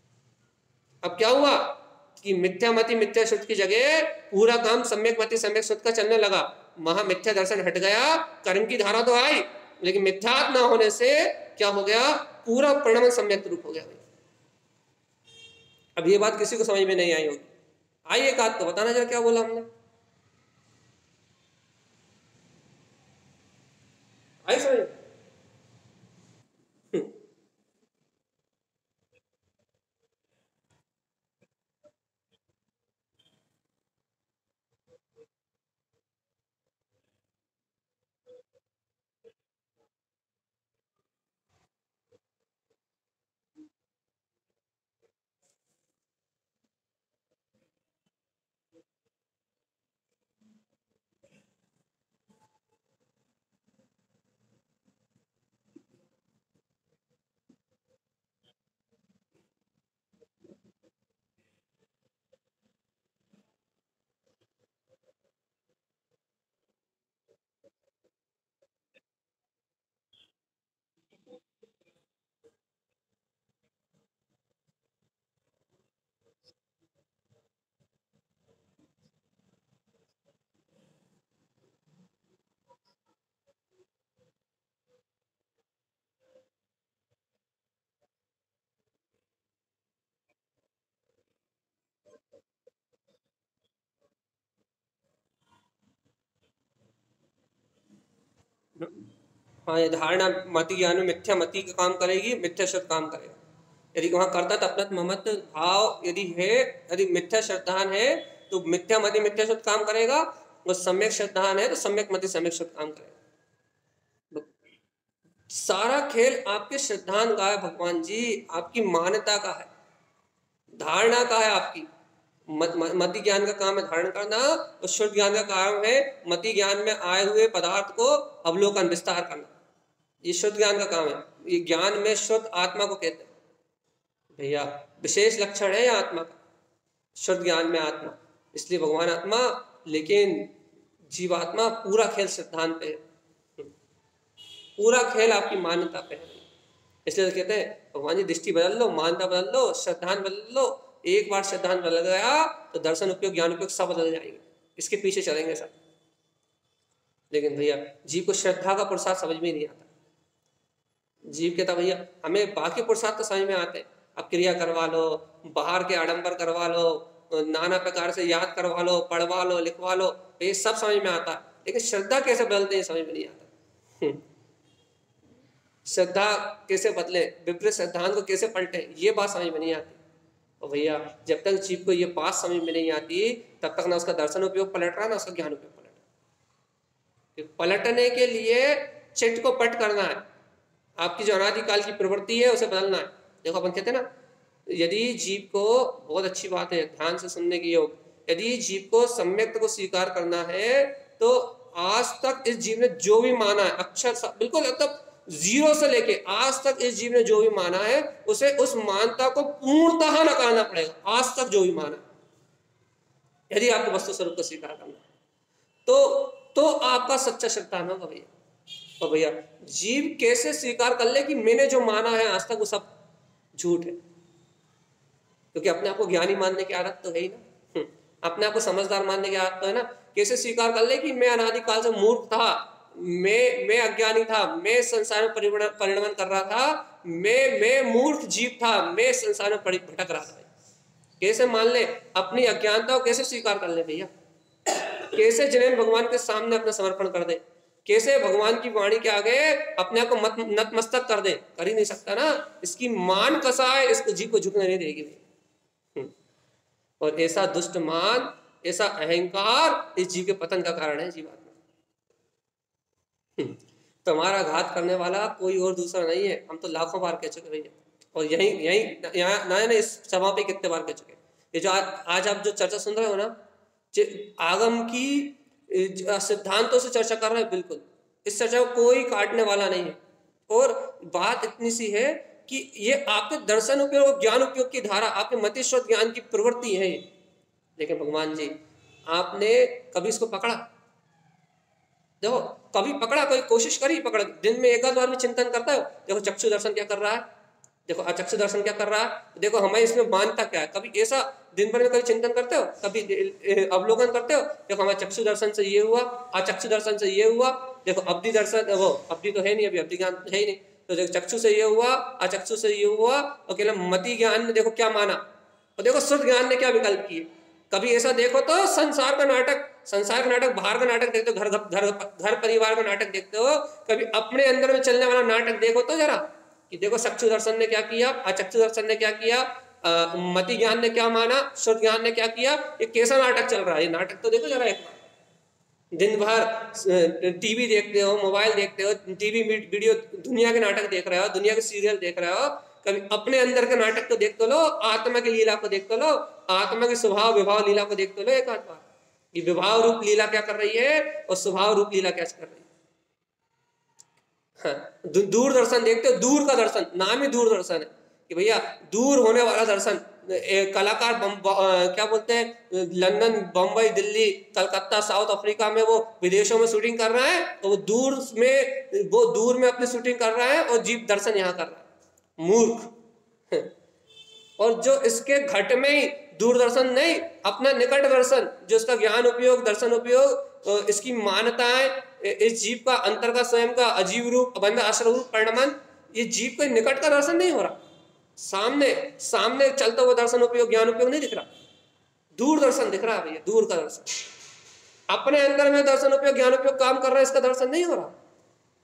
अब क्या हुआ कि मिथ्या मति मिथ्या शुद्ध की जगह पूरा काम सम्यक मति सम्यक शुद्ध का चलने लगा। महा मिथ्या दर्शन हट गया, कर्म की धारा तो आई, लेकिन मिथ्यात्व न होने से क्या हो गया, पूरा परिणाम सम्यक रूप हो गया। अब ये बात किसी को समझ में नहीं आई होगी, आई एक आध तो बताना जरा क्या बोला हमने, आई समझ? हाँ, ये धारणा मति ज्ञान में मिथ्या मति का काम करेगी, मिथ्या शुद्ध काम करेगा। यदि वहाँ करता तपनत ममत भाव यदि है, यदि मिथ्या श्रद्धान है तो मिथ्या मति मिथ्या शुद्ध काम करेगा, और सम्यक श्रद्धान है तो सम्यक मति सम्यक शुद्ध काम करेगा। सारा खेल आपके श्रद्धान का है भगवान जी, आपकी मान्यता का है, धारणा का है आपकी। मत, मति ज्ञान का काम है धारण करना, और शुद्ध ज्ञान का काम है मति ज्ञान में आए हुए पदार्थ को अवलोकन विस्तार करना। ये शुद्ध ज्ञान का काम है। ये ज्ञान में शुद्ध आत्मा को कहते हैं भैया, विशेष लक्षण है आत्मा का, शुद्ध ज्ञान में आत्मा, इसलिए भगवान आत्मा, लेकिन जीवात्मा पूरा खेल सिद्धांत पे है, पूरा खेल आपकी मान्यता पे है। इसलिए तो कहते हैं भगवान जी दृष्टि बदल लो, मान्यता बदल लो, श्रद्धांत बदल लो। एक बार श्रद्धांत बदल गया तो दर्शन उपयोग ज्ञान उपयोग सब बदल जाएंगे, इसके पीछे चलेंगे सब। लेकिन भैया जीव को श्रद्धा का पुरुषार्थ समझ में नहीं आता। जीव कहता भैया हमें बाकी पुरुषार्थ तो समझ में आते हैं, अब क्रिया करवा लो, बाहर के आडंबर करवा लो, नाना प्रकार से याद करवा लो, पढ़वा लो, लिखवा लो, ये सब समझ में आता है, लेकिन श्रद्धा कैसे बदलते हैं समझ में नहीं आता। श्रद्धा कैसे बदले, विपरीत सिद्धांत को कैसे पलटे, ये बात समझ में नहीं आती। और भैया जब तक जीव को ये बात समझ में नहीं आती तब तक ना उसका दर्शन उपयोग पलट रहा, ना उसका ज्ञान उपयोग पलट रहा। पलटने के लिए चित्त को पट करना है, आपकी जो अनादिकाल की प्रवृत्ति है उसे बदलना है। देखो अपन कहते हैं ना, यदि जीव को, बहुत अच्छी बात है ध्यान से सुनने की योग, यदि जीव को सम्यक्त को स्वीकार करना है तो आज तक इस जीव ने जो भी माना है, अक्षर बिल्कुल मतलब जीरो से लेके आज तक इस जीव ने जो भी माना है उसे उस मानता को पूर्णतः नकारना पड़ेगा। आज तक जो भी माना, यदि आपको वस्तु स्वरूप को स्वीकार करना तो तो आपका सच्चा श्रद्धान होगा भैया। और भैया जीव कैसे स्वीकार कर ले कि मैंने जो माना है आज तक वो सब झूठ है, क्योंकि अपने आप को ज्ञानी मानने की आदत तो है ही ना, अपने आप को समझदार मानने की आदत तो है ना। कैसे स्वीकार कर ले कि मैं अनादिकाल से मूर्ख था, मैं मैं अज्ञानी था, मैं संसार में परिणमन कर रहा था, मैं मैं मूर्ख जीव था, मैं संसार में भटक रहा था। कैसे मान ले अपनी अज्ञानता को, कैसे स्वीकार कर ले भैया, कैसे जिन्हें भगवान के सामने अपना समर्पण कर दे, कैसे भगवान की वाणी के आगे अपने आप को मत नतमस्तक कर दे, कर ही नहीं सकता ना। इसकी मान कसा है, इसको जीव को झुकने नहीं देगी। और ऐसा दुष्ट मान, ऐसा अहंकार इस जीव के पतन का कारण है जीवात्मा। तुम्हारा घात करने वाला कोई और दूसरा नहीं है, हम तो लाखों बार कह चुके भैया, और यही यही यहाँ ना इस सभा पे कितने बार कह चुके। ये जो आज आज आप जो चर्चा सुन रहे हो ना, आगम की सिद्धांतों से चर्चा कर रहे हैं, बिल्कुल इस चर्चा को कोई काटने वाला नहीं है। और बात इतनी सी है कि ये आपके दर्शन उपयोग ज्ञान उपयोग की धारा, आपके मतिश्वत ज्ञान की प्रवृत्ति है। लेकिन भगवान जी आपने कभी इसको पकड़ा? देखो कभी पकड़ा, कोई कोशिश करी पकड़, दिन में एक आध बार भी चिंतन करता है। देखो चक्षु दर्शन क्या कर रहा है, देखो अचक्षु दर्शन क्या कर रहा है, देखो हमें इसमें मानता क्या है। कभी ऐसा दिन भर में कभी चिंतन करते हो, कभी अवलोकन करते हो? देखो हमारे चक्षु दर्शन से ये हुआ, अचक्षु दर्शन से ये हुआ, देखो अब्धि दर्शन, वो अब्धि तो है नहीं, अभी अब्धि ज्ञान है ही नहीं, तो देखो चक्षु से ये हुआ, अचक्षु से ये हुआ, और केवल मति ज्ञान ने देखो क्या माना, और देखो शुद्ध ज्ञान ने क्या विकल्प किए। कभी ऐसा देखो तो संसार का नाटक, संसार का नाटक, बाहर का नाटक देखते हो, घर घर घर परिवार का नाटक देखते हो, कभी अपने अंदर में चलने वाला नाटक देखो तो जरा, कि देखो चक्षु दर्शन ने क्या किया, अचक्षु दर्शन ने क्या किया, आ, मति ज्ञान ने क्या माना, शुद्ध ज्ञान ने क्या किया, ये कैसा नाटक चल रहा है। ये नाटक तो देखो जरा एक बार। दिन भर टीवी देखते हो, मोबाइल देखते हो, टीवी वीडियो दुनिया के नाटक देख रहे हो, दुनिया के सीरियल देख रहे हो, कभी अपने अंदर के नाटक को देख तो लो, आत्मा की लीला को देख तो लो, आत्मा के स्वभाव विभाव लीला को देख तो लो एक आध बार, कि विभाव रूप लीला क्या कर रही है और स्वभाव रूप लीला क्या कर रही है। हाँ, दूरदर्शन देखते हो, दूर का दर्शन, नाम ही दूरदर्शन है कि भैया दूर होने वाला दर्शन। एक कलाकार क्या बोलते हैं, London, Bombay, Delhi, Calcutta, South Africa में वो विदेशों में शूटिंग कर रहा है, तो वो दूर में वो दूर में अपनी शूटिंग कर रहा है और जीव दर्शन यहाँ कर रहा है, मूर्ख। और जो इसके घट में ही दूरदर्शन नहीं, अपना निकट दर्शन, जो इसका ज्ञान उपयोग, दर्शन उपयोग, इसकी मान्यताएं, इस जीव का अंतर का स्वयं का अजीव रूप, बंध आश्रय रूप परिणमन, ये जीव को निकट का दर्शन नहीं हो रहा, सामने सामने चलता हुआ दर्शन उपयोग ज्ञान उपयोग नहीं दिख रहा, दूर दर्शन दिख रहा है भैया, दूर का दर्शन। अपने अंदर में दर्शन उपयोग ज्ञान उपयोग काम कर रहा है, इसका दर्शन नहीं हो रहा।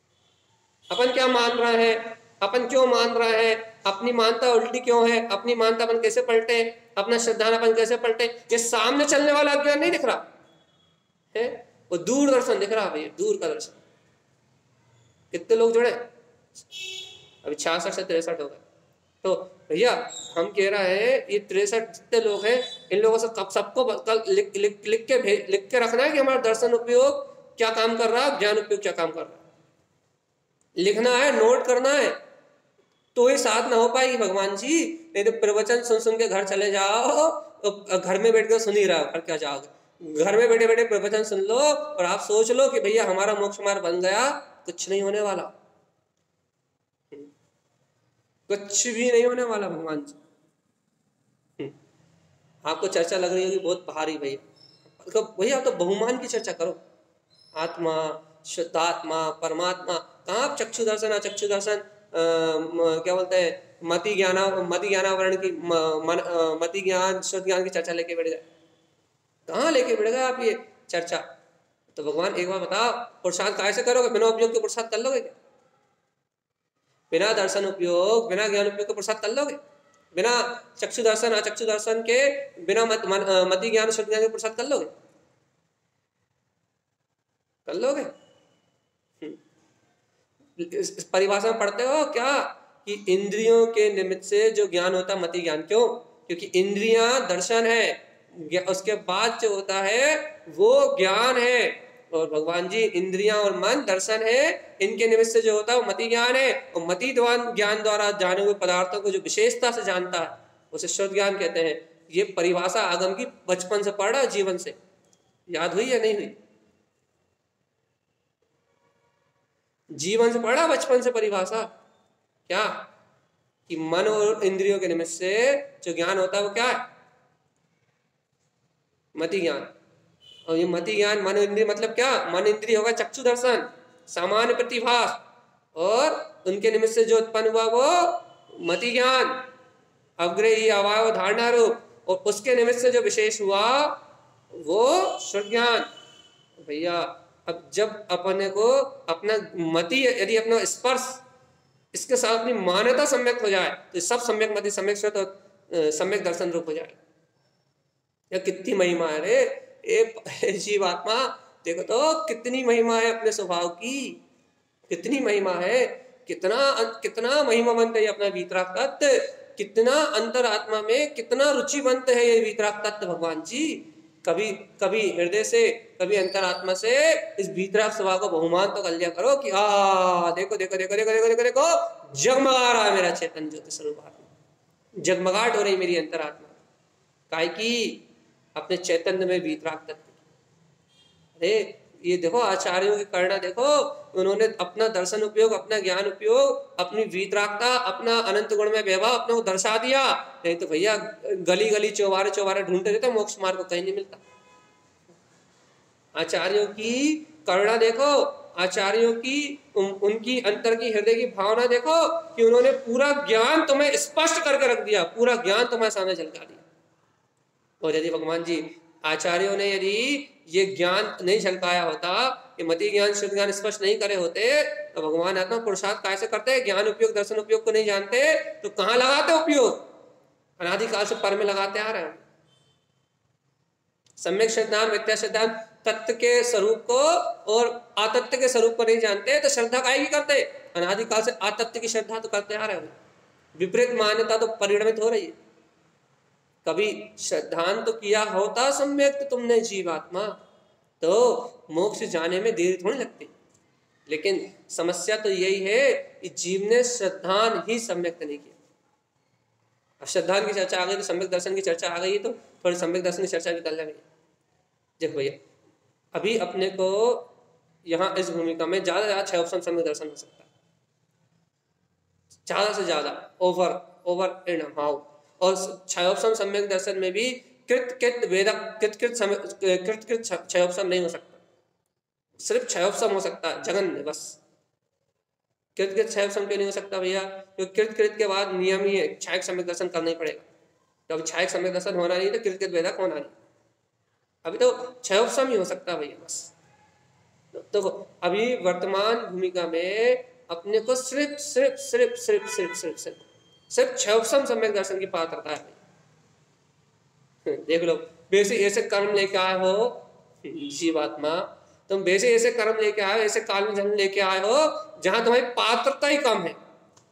अपन क्या मान रहे हैं, अपन क्यों मान रहे हैं, अपनी मानता उल्टी क्यों है, अपनी मानता अपन कैसे पलटे, अपना श्रद्धान अपन कैसे पलटे, ये सामने चलने वाला अज्ञान नहीं दिख रहा है, वो दूरदर्शन दिख रहा है भैया, दूर का दर्शन। कितने लोग जुड़े, अभी छियासठ से तिरसठ हो गए। तो भैया हम कह रहे हैं ये तिरसठ जितने लोग हैं, इन लोगों से कब सबको कल लिख लिख लिख के भेज लिख के रखना है कि हमारा दर्शन उपयोग क्या काम कर रहा है, ज्ञान उपयोग क्या काम कर रहा है, लिखना है, नोट करना है, तो ही साथ ना हो पाएगी भगवान जी। नहीं तो प्रवचन सुन सुन के घर चले जाओ, तो घर में बैठ कर सुन ही रहा हो, घर क्या जाओगे, घर में बैठे बैठे प्रवचन सुन लो और आप सोच लो कि भैया हमारा मोक्ष मार्ग बन गया, कुछ नहीं होने वाला, कुछ भी नहीं होने वाला भगवान जी। आपको चर्चा लग रही होगी बहुत भारी भैया, भैया तो बहुमान की चर्चा करो, आत्मा, शुद्धात्मा, परमात्मा, कहाँ आप चक्षु दर्शन अचक्षु दर्शन क्या बोलते हैं मति ज्ञाना मति ज्ञानावरण की म, मन, मति ज्ञान शुद्ध ज्ञान की चर्चा लेके बैठ गए, कहाँ लेके बैठ गए आप ये चर्चा। तो भगवान एक बार बताओ, पुरुषार्थ कैसे करोगे, बिना उपयोग के पुरुषार्थ कर लोगे क्या, बिना दर्शन उपयोग बिना ज्ञान उपयोग के पुरुषार्थ कर लोगे, बिना चक्षु दर्शन अचक्षु दर्शन के बिना मत, मन, मति ज्ञान शुद्ध ज्ञान के पुरुषार्थ कर लोगे, कर लोगे। परिभाषा में पढ़ते हो क्या कि इंद्रियों के निमित्त से जो ज्ञान होता है मति ज्ञान, क्यों, क्योंकि इंद्रियां दर्शन है, उसके बाद जो होता है वो ज्ञान है, और भगवान जी इंद्रियां और मन दर्शन है, इनके निमित्त से जो होता है वो मति ज्ञान है, और मति ज्ञान द्वारा जाने हुए पदार्थों को जो विशेषता से जानता है उसे शुद्ध ज्ञान कहते हैं। ये परिभाषा आगम की बचपन से पढ़ रहा, जीवन से याद हुई या नहीं हुई, जीवन से पढ़ा, बचपन से परिभाषा क्या कि मन और इंद्रियों के निमित्त से जो ज्ञान होता है वो क्या है, मति ज्ञान। और ये मति ज्ञान मन इंद्रिय मतलब क्या, मन इंद्रिय होगा चक्षु दर्शन सामान्य प्रतिभास, और उनके निमित्त से जो उत्पन्न हुआ वो मति ज्ञान अवग्रही अवयव धारणा रूप, और उसके निमित्त से जो विशेष हुआ वो शुद्ध ज्ञान। भैया अब जब अपने को अपना मति यदि अपना स्पर्श इसके साथ अपनी मान्यता सम्यक हो जाए तो सब सम्यक मति सम्यक शुद्ध और सम्यक दर्शन रूप हो जाए। या कितनी महिमा है रे ए जीव आत्मा, देखो तो कितनी महिमा है अपने स्वभाव की, कितनी महिमा है, कितना कितना महिमावंत है अपना वीतराग तत्व, कितना अंतर आत्मा में कितना रुचिवंत है ये वीतराग तत्व भगवान जी। कभी कभी हृदय से कभी अंतरात्मा से इस भीतराग स्वभाव को बहुमान तो कर लिया करो कि आ देखो देखो देखो देखो देखो देखो देखो जगमगा रहा है मेरा चेतन ज्योति स्वरूप आत्मा, जगमगाहट हो रही मेरी अंतरात्मा, काय की अपने चैतन्य में भीतराग तत्व। अरे ये देखो आचार्यों की करना देखो, उन्होंने अपना दर्शन उपयोग अपना ज्ञान उपयोग अपनी वीतरागता अपना अनंत गुण में वैभव अपने को दर्शा दिया, नहीं तो भैया गली गली चौबारे चौबारे ढूंढते रहते मोक्ष मार्ग को कहीं नहीं मिलता। आचार्यों की करुणा देखो, आचार्यों की उन, उनकी अंतर की हृदय की भावना देखो कि उन्होंने पूरा ज्ञान तुम्हें स्पष्ट करके रख दिया, पूरा ज्ञान तुम्हारे सामने झलका दिया। और यदि भगवान जी आचार्यों ने यदि ये ज्ञान नहीं झलकाया होता, ये मति ज्ञान शुद्ध ज्ञान स्पष्ट नहीं करे होते, तो भगवान आत्मा पुरुषार्थ कैसे करते, ज्ञान उपयोग दर्शन उपयोग को नहीं जानते तो कहाँ लगाते उपयोग, अनादिकाल से पर में लगाते आ रहे हैं। सम्यक श्रद्धा मिथ्या श्रद्धा तत्व के स्वरूप को और आतत्व के स्वरूप को नहीं जानते तो श्रद्धा काहे की करते, अनादिकाल से आतत्व की श्रद्धा तो करते आ रहे हैं, विपरीत मान्यता तो परिणमित हो रही है। कभी श्रद्धान तो किया होता सम्यक तो तुमने जीवात्मा, तो मोक्ष जाने में देरी थोड़ी लगती, लेकिन समस्या तो यही है कि जीव ने श्रद्धान ही सम्यक नहीं किया। अब श्रद्धान की चर्चा आ गई तो सम्यक दर्शन की चर्चा आ गई, तो थोड़ी सम्यक दर्शन की चर्चा भी कर ले भैया। देखो भैया अभी अपने को यहाँ इस भूमिका में ज्यादा ज्यादा छह ऑप्शन सम्यक दर्शन हो सकता है, ज्यादा से ज्यादा ओवर ओवर इन हाउ, और छह ऑप्शन सम्यक दर्शन में भी कृत कृत वेदक कृत कृत कृत कृत छह ऑप्शन नहीं हो सकता, सिर्फ छह ऑप्शन हो सकता है जगन में बस। कृत कृत छह ऑप्शन क्यों नहीं हो सकता भैया, क्योंकि कृत कृत के बाद नियम ही है छह सम्यक दर्शन करना ही पड़ेगा, तो अभी छह सम्यक दर्शन होना नहीं तो कृत कृत वेदक होना नहीं, अभी तो छह ऑप्शन ही हो सकता है भैया बस। तो अभी वर्तमान भूमिका में अपने को सिर्फ सिर्फ सिर्फ सिर्फ सिर्फ सिर्फ सिर्फ सिर्फ क्षयोपम सम्यक दर्शन की पात्रता है। देख लो, बेसिक ऐसे कर्म लेके आए हो जीवात्मा, तुम बेसिक ऐसे कर्म लेके आए हो, ऐसे काल में जन्म लेके आए हो जहां तुम्हारी पात्रता ही कम है।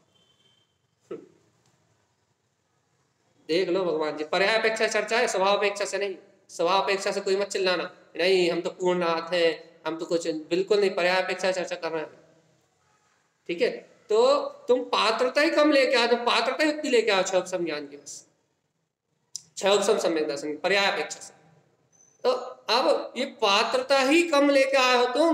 देख लो भगवान जी, पर्याय अपेक्षा चर्चा है, स्वभाव अपेक्षा से नहीं। स्वभाव अपेक्षा से कोई मत चिल्लाना, नहीं हम तो पूर्णनाथ हैं, हम तो कुछ बिल्कुल नहीं, पर्याय अपेक्षा चर्चा कर रहे हैं। ठीक है, तो तुम पात्रता ही कम लेके आओ, तुम पात्रता ही उतनी लेके आओ क्षयोपम ज्ञान की, बस क्षयोपम सम्यक दर्शन पर्याय अपेक्षा से। तो अब ये पात्रता ही कम लेके आए हो तुम,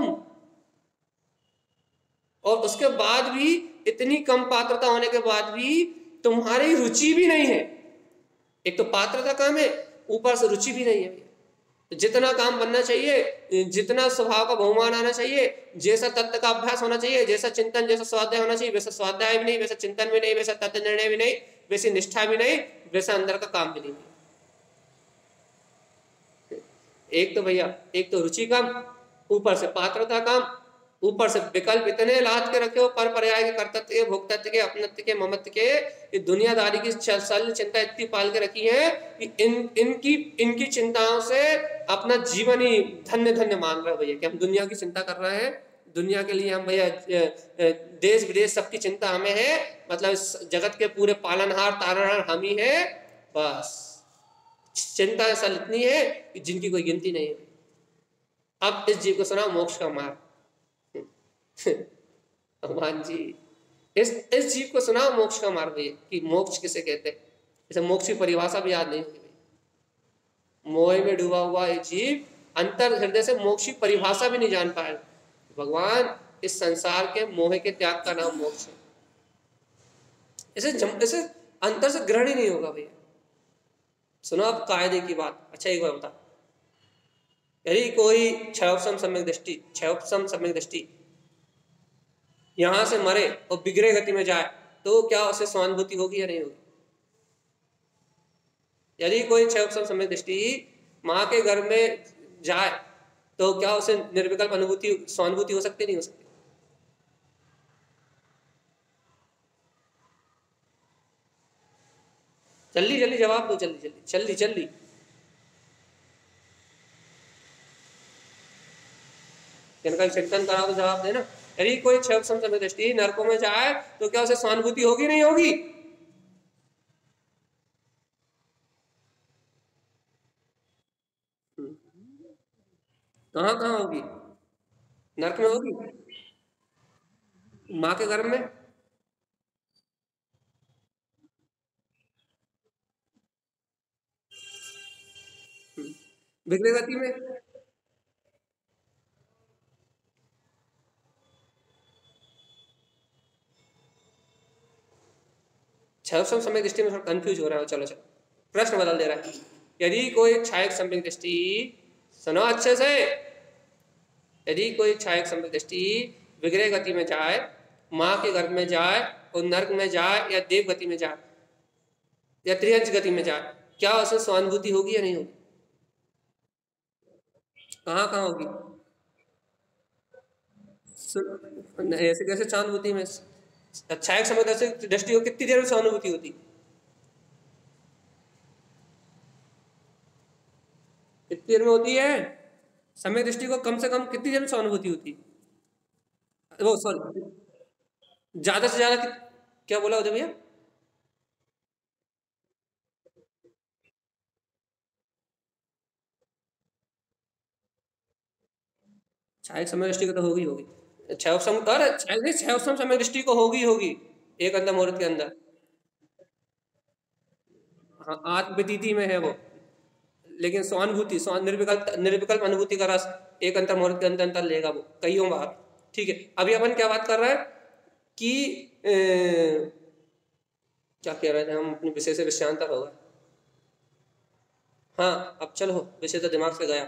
और उसके बाद भी इतनी कम पात्रता होने के बाद भी तुम्हारी रुचि भी नहीं है। एक तो पात्रता कम है, ऊपर से रुचि भी नहीं है। जितना काम बनना चाहिए, जितना स्वभाव का बहुमान आना चाहिए, जैसा तत्व का अभ्यास होना चाहिए, जैसा चिंतन जैसा स्वाध्याय होना चाहिए, वैसा स्वाध्याय भी नहीं, वैसा चिंतन भी नहीं, वैसा तत्व निर्णय भी नहीं, वैसी निष्ठा भी नहीं, वैसा अंदर का काम भी नहीं। एक तो भैया, एक तो रुचि कम, ऊपर से पात्रता कम, ऊपर से विकल्प इतने लाद के रखे हो, पर पर्याय के, कर्तव्य के, भोक्तत्व के, अपनत्व के, ममत्व के, ये दुनियादारी की सल चिंता इतनी पाल के रखी है कि इन इनकी इनकी चिंताओं से अपना जीवन ही धन्य धन्य मान रहे हो भैया, कि हम दुनिया की चिंता कर रहे हैं, दुनिया के लिए हम भैया देश विदेश सबकी चिंता हमें है, मतलब इस जगत के पूरे पालनहार तारणहार हम ही है, बस चिंता असल इतनी है कि जिनकी कोई गिनती नहीं है। अब इस जीव को सुना मोक्ष का मार्ग। भगवान जी, इस इस जीव को सुना मोक्ष का मार्ग है, कि मोक्ष किसे कहते हैं। इसे मोक्ष की परिभाषा भी याद नहीं होगी। मोह में डूबा हुआ ये जीव अंतर हृदय से मोक्ष की परिभाषा भी नहीं जान पाए। भगवान, इस संसार के मोह के त्याग का नाम मोक्ष है। इसे जम, इसे अंतर से ग्रहण ही नहीं होगा भैया। सुनो अब कायदे की बात। अच्छा एक बार बता, यदि कोई क्षयोपम सम्यक दृष्टि क्षयोपम सम्यक दृष्टि यहां से मरे और बिगड़े गति में जाए, तो क्या उसे स्वानुभूति होगी या नहीं होगी? यदि कोई क्षयोपम सम्यक दृष्टि माँ के घर में जाए, तो क्या उसे निर्विकल्प अनुभूति स्वानुभूति हो सकती नहीं हो सकती? जल्दी जल्दी जवाब दो, जल्दी जल्दी जल्दी जल्दी। जिनका चिंतन करा तो जवाब देना। यदि कोई क्षयोपम सम्यक दृष्टि नरकों में जाए, तो क्या उसे स्वानुभूति होगी नहीं होगी? कहाँ कहाँ होगी? नरक में होगी, माँ के गर्भ में, बिगड़े गति में। क्षयोपम सम्यक दृष्टि में थोड़ा कंफ्यूज हो रहा है। चलो चलो प्रश्न बदल दे रहा है। यदि कोई क्षयक सम्यक दृष्टि, सुनो अच्छे से, यदि कोई क्षयक सम्यक दृष्टि विग्रह गति में जाए, माँ के गर्भ में जाए और नरक में जाए या देव गति में जाए या त्रियंश गति में जाए, क्या उसे स्वानुभूति होगी या नहीं होगी? कहाँ कहाँ होगी? ऐसे कैसे स्वानुभूति में? क्षयक सम्यक दृष्टि को कितनी देर में स्वानुभूति होती? कितनी देर में होती है? समय दृष्टि को कम से कम कितनी देर में स्वानुभूति होती? वो सॉरी, ज्यादा से ज्यादा क्या बोला उदय भैया? क्षयक समय दृष्टि को तो होगी होगी क्षयोपम कर क्षयोपम समय दृष्टि को होगी होगी एक अंदर मुहूर्त के अंदर। हाँ, आत्मविदिति में है वो, लेकिन स्वानुभूति निर्विकल्प निर्विकल्प अनुभूति का रस एक अंतर मुहूर्त के अंदर अंतर लेगा वो कईयों बार। ठीक है, अभी अपन क्या बात कर रहे हैं कि ए, क्या कह रहे थे हम? अपने विषय से विषयांतर होगा। हाँ अब चलो, विषय तो दिमाग से गया।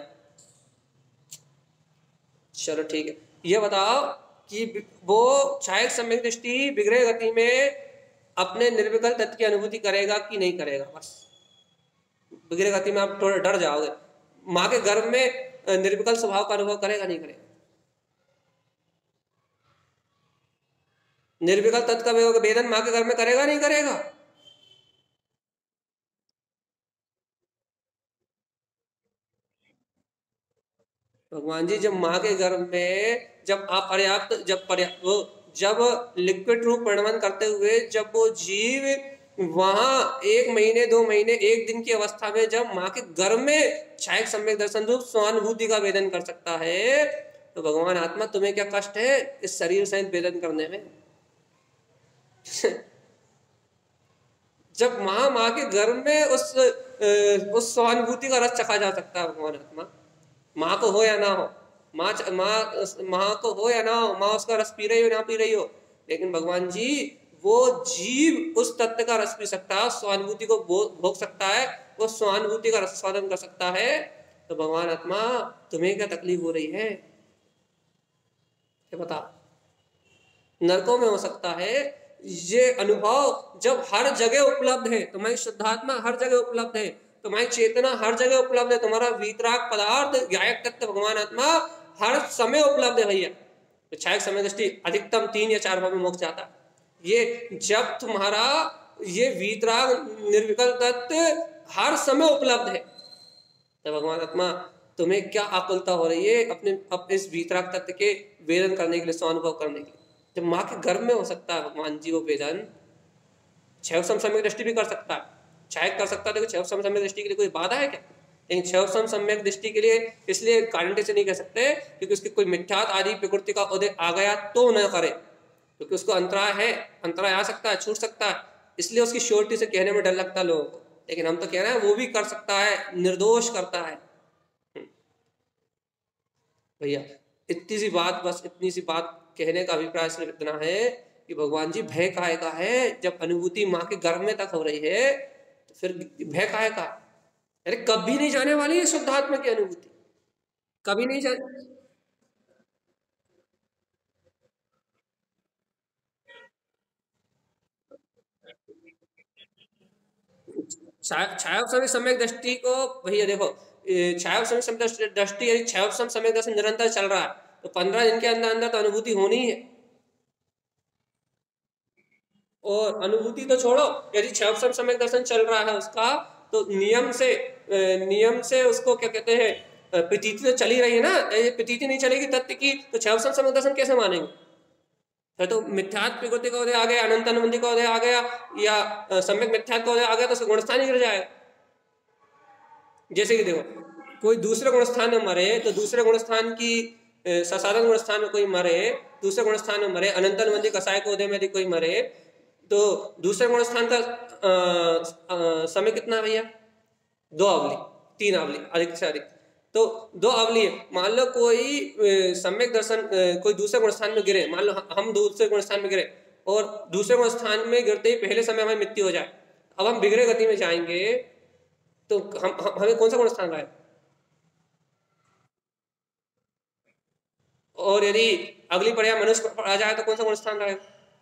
चलो ठीक है, ये बताओ कि वो क्षयक सम्यक दृष्टि विग्रह गति में अपने निर्विकल्प तत्व की अनुभूति करेगा कि नहीं करेगा? बस विग्रह गति में आप थोड़ा डर जाओगे, माँ के गर्भ में निर्विकल्प स्वभाव का अनुभव करेगा नहीं करेगा? निर्विकल्प तत्व का वेदन माँ के घर में करेगा नहीं करेगा? भगवान जी जब माँ के गर्भ में जब अपर्याप्त जब पर्याप्त वो जब लिक्विड रूप परिणमन करते हुए जब वो जीव वहां एक महीने दो महीने एक दिन की अवस्था में जब माँ के गर्भ में क्षायक सम्यक दर्शन रूप स्वानुभूति का वेदन कर सकता है, तो भगवान आत्मा तुम्हें क्या कष्ट है इस शरीर सहित वेदन करने में? जब माँ माँ के गर्भ में उस उस स्वानुभूति का रस चखा जा सकता है भगवान आत्मा, माँ को हो या ना हो, माँ माँ माँ को हो या ना हो, माँ उसका रस पी रही हो ना पी रही हो, लेकिन भगवान जी वो जीव उस तत्व का रस पी सकता है, स्वानुभूति को भोग सकता है, वो स्वानुभूति का रस स्वादन कर सकता है। तो भगवान आत्मा तुम्हें क्या तकलीफ हो रही है? क्या बता, नरकों में हो सकता है ये अनुभव जब हर जगह उपलब्ध है, तुम्हारी शुद्धात्मा हर जगह उपलब्ध है, तुम्हारी चेतना हर जगह उपलब्ध है, तुम्हारा वीतराग पदार्थ गायक तत्व भगवान आत्मा हर समय उपलब्ध है भैया। तो क्षायक समय दृष्टि अधिकतम तीन या चार भाव में मोक्ष जाता है। ये जब तुम्हारा ये वीतराग निर्विकल्प तत्व हर समय उपलब्ध है, तो भगवान आत्मा तुम्हें क्या आकुलता हो रही है अपने अपने इस वीतराग तत्व के वेदन करने के लिए, स्वानुभव करने के लिए? जब माँ के गर्भ में हो सकता है भगवान जी वो वेदन, क्षय सम्यक दृष्टि भी कर सकता है, क्षय कर सकता है, देखो क्षय सम्यक दृष्टि के लिए कोई बाधा है क्या? लेकिन क्षय सम्यक दृष्टि के लिए इसलिए गारंटी से नहीं कह सकते क्योंकि उसकी कोई मिथ्यात आदि प्रकृति का उदय आ गया तो न करे, क्योंकि उसको अंतराय है, अंतराय आ सकता है, छूट सकता है, इसलिए उसकी श्योरिटी से कहने में डर लगता है लोगों को। लेकिन हम तो कह रहे हैं वो भी कर सकता है, निर्दोष करता है भैया। इतनी सी बात, बस इतनी सी बात कहने का अभिप्राय सिर्फ इतना है कि भगवान जी भय काहे का है? जब अनुभूति माँ के गर्भ में तक हो रही है तो फिर भय काहे का? अरे कभी नहीं जाने वाली है शुद्धात्मा की अनुभूति, कभी नहीं जाने। छाया समय सम्यक दृष्टि को भैया देखो, छाया समय सम्यक दृष्टि यदि छाया समय दर्शन निरंतर चल रहा है तो पंद्रह दिन के अंदर अंदर तो अनुभूति होनी है। और अनुभूति तो छोड़ो, यदि छह समय दर्शन चल रहा है उसका तो नियम से नियम से उसको क्या कहते हैं, प्रतीति तो चली रही है ना। ये प्रतीति नहीं चलेगी तत्व की तो छह समय दर्शन कैसे मानेंगे? है तो मिथ्यात्व प्रकृति का उदय आ गया, अनंत अनुबंधी का उदय आ गया, या सम्यक मिथ्यात्व का उदय आ गया तो गुणस्थान ही गिर जाएगा। जैसे कि देखो कोई दूसरे गुणस्थान में मरे तो दूसरे गुणस्थान की साधारण गुणस्थान में कोई मरे, दूसरे गुणस्थान में मरे, अनंत अनुबंधी कसाय को उदय में यदि कोई मरे तो दूसरे गुणस्थान का आ, आ, समय कितना है भैया? दो अवली, तीन अवली अधिक से अधिक, तो दो अवली है। मान लो कोई सम्यक दर्शन कोई दूसरे गुणस्थान में गिरे, मान लो हम दूसरे गुणस्थान में गिरे और दूसरे गुणस्थान में गिरते ही पहले समय हमारी मृत्यु हो जाए, अब हम बिगड़े गति में जाएंगे तो हम, हम हमें कौन सा गुणस्थान रहा है? और यदि अगली पर्याय मनुष्य आ जाए तो कौन सा गुणस्थान रहा है?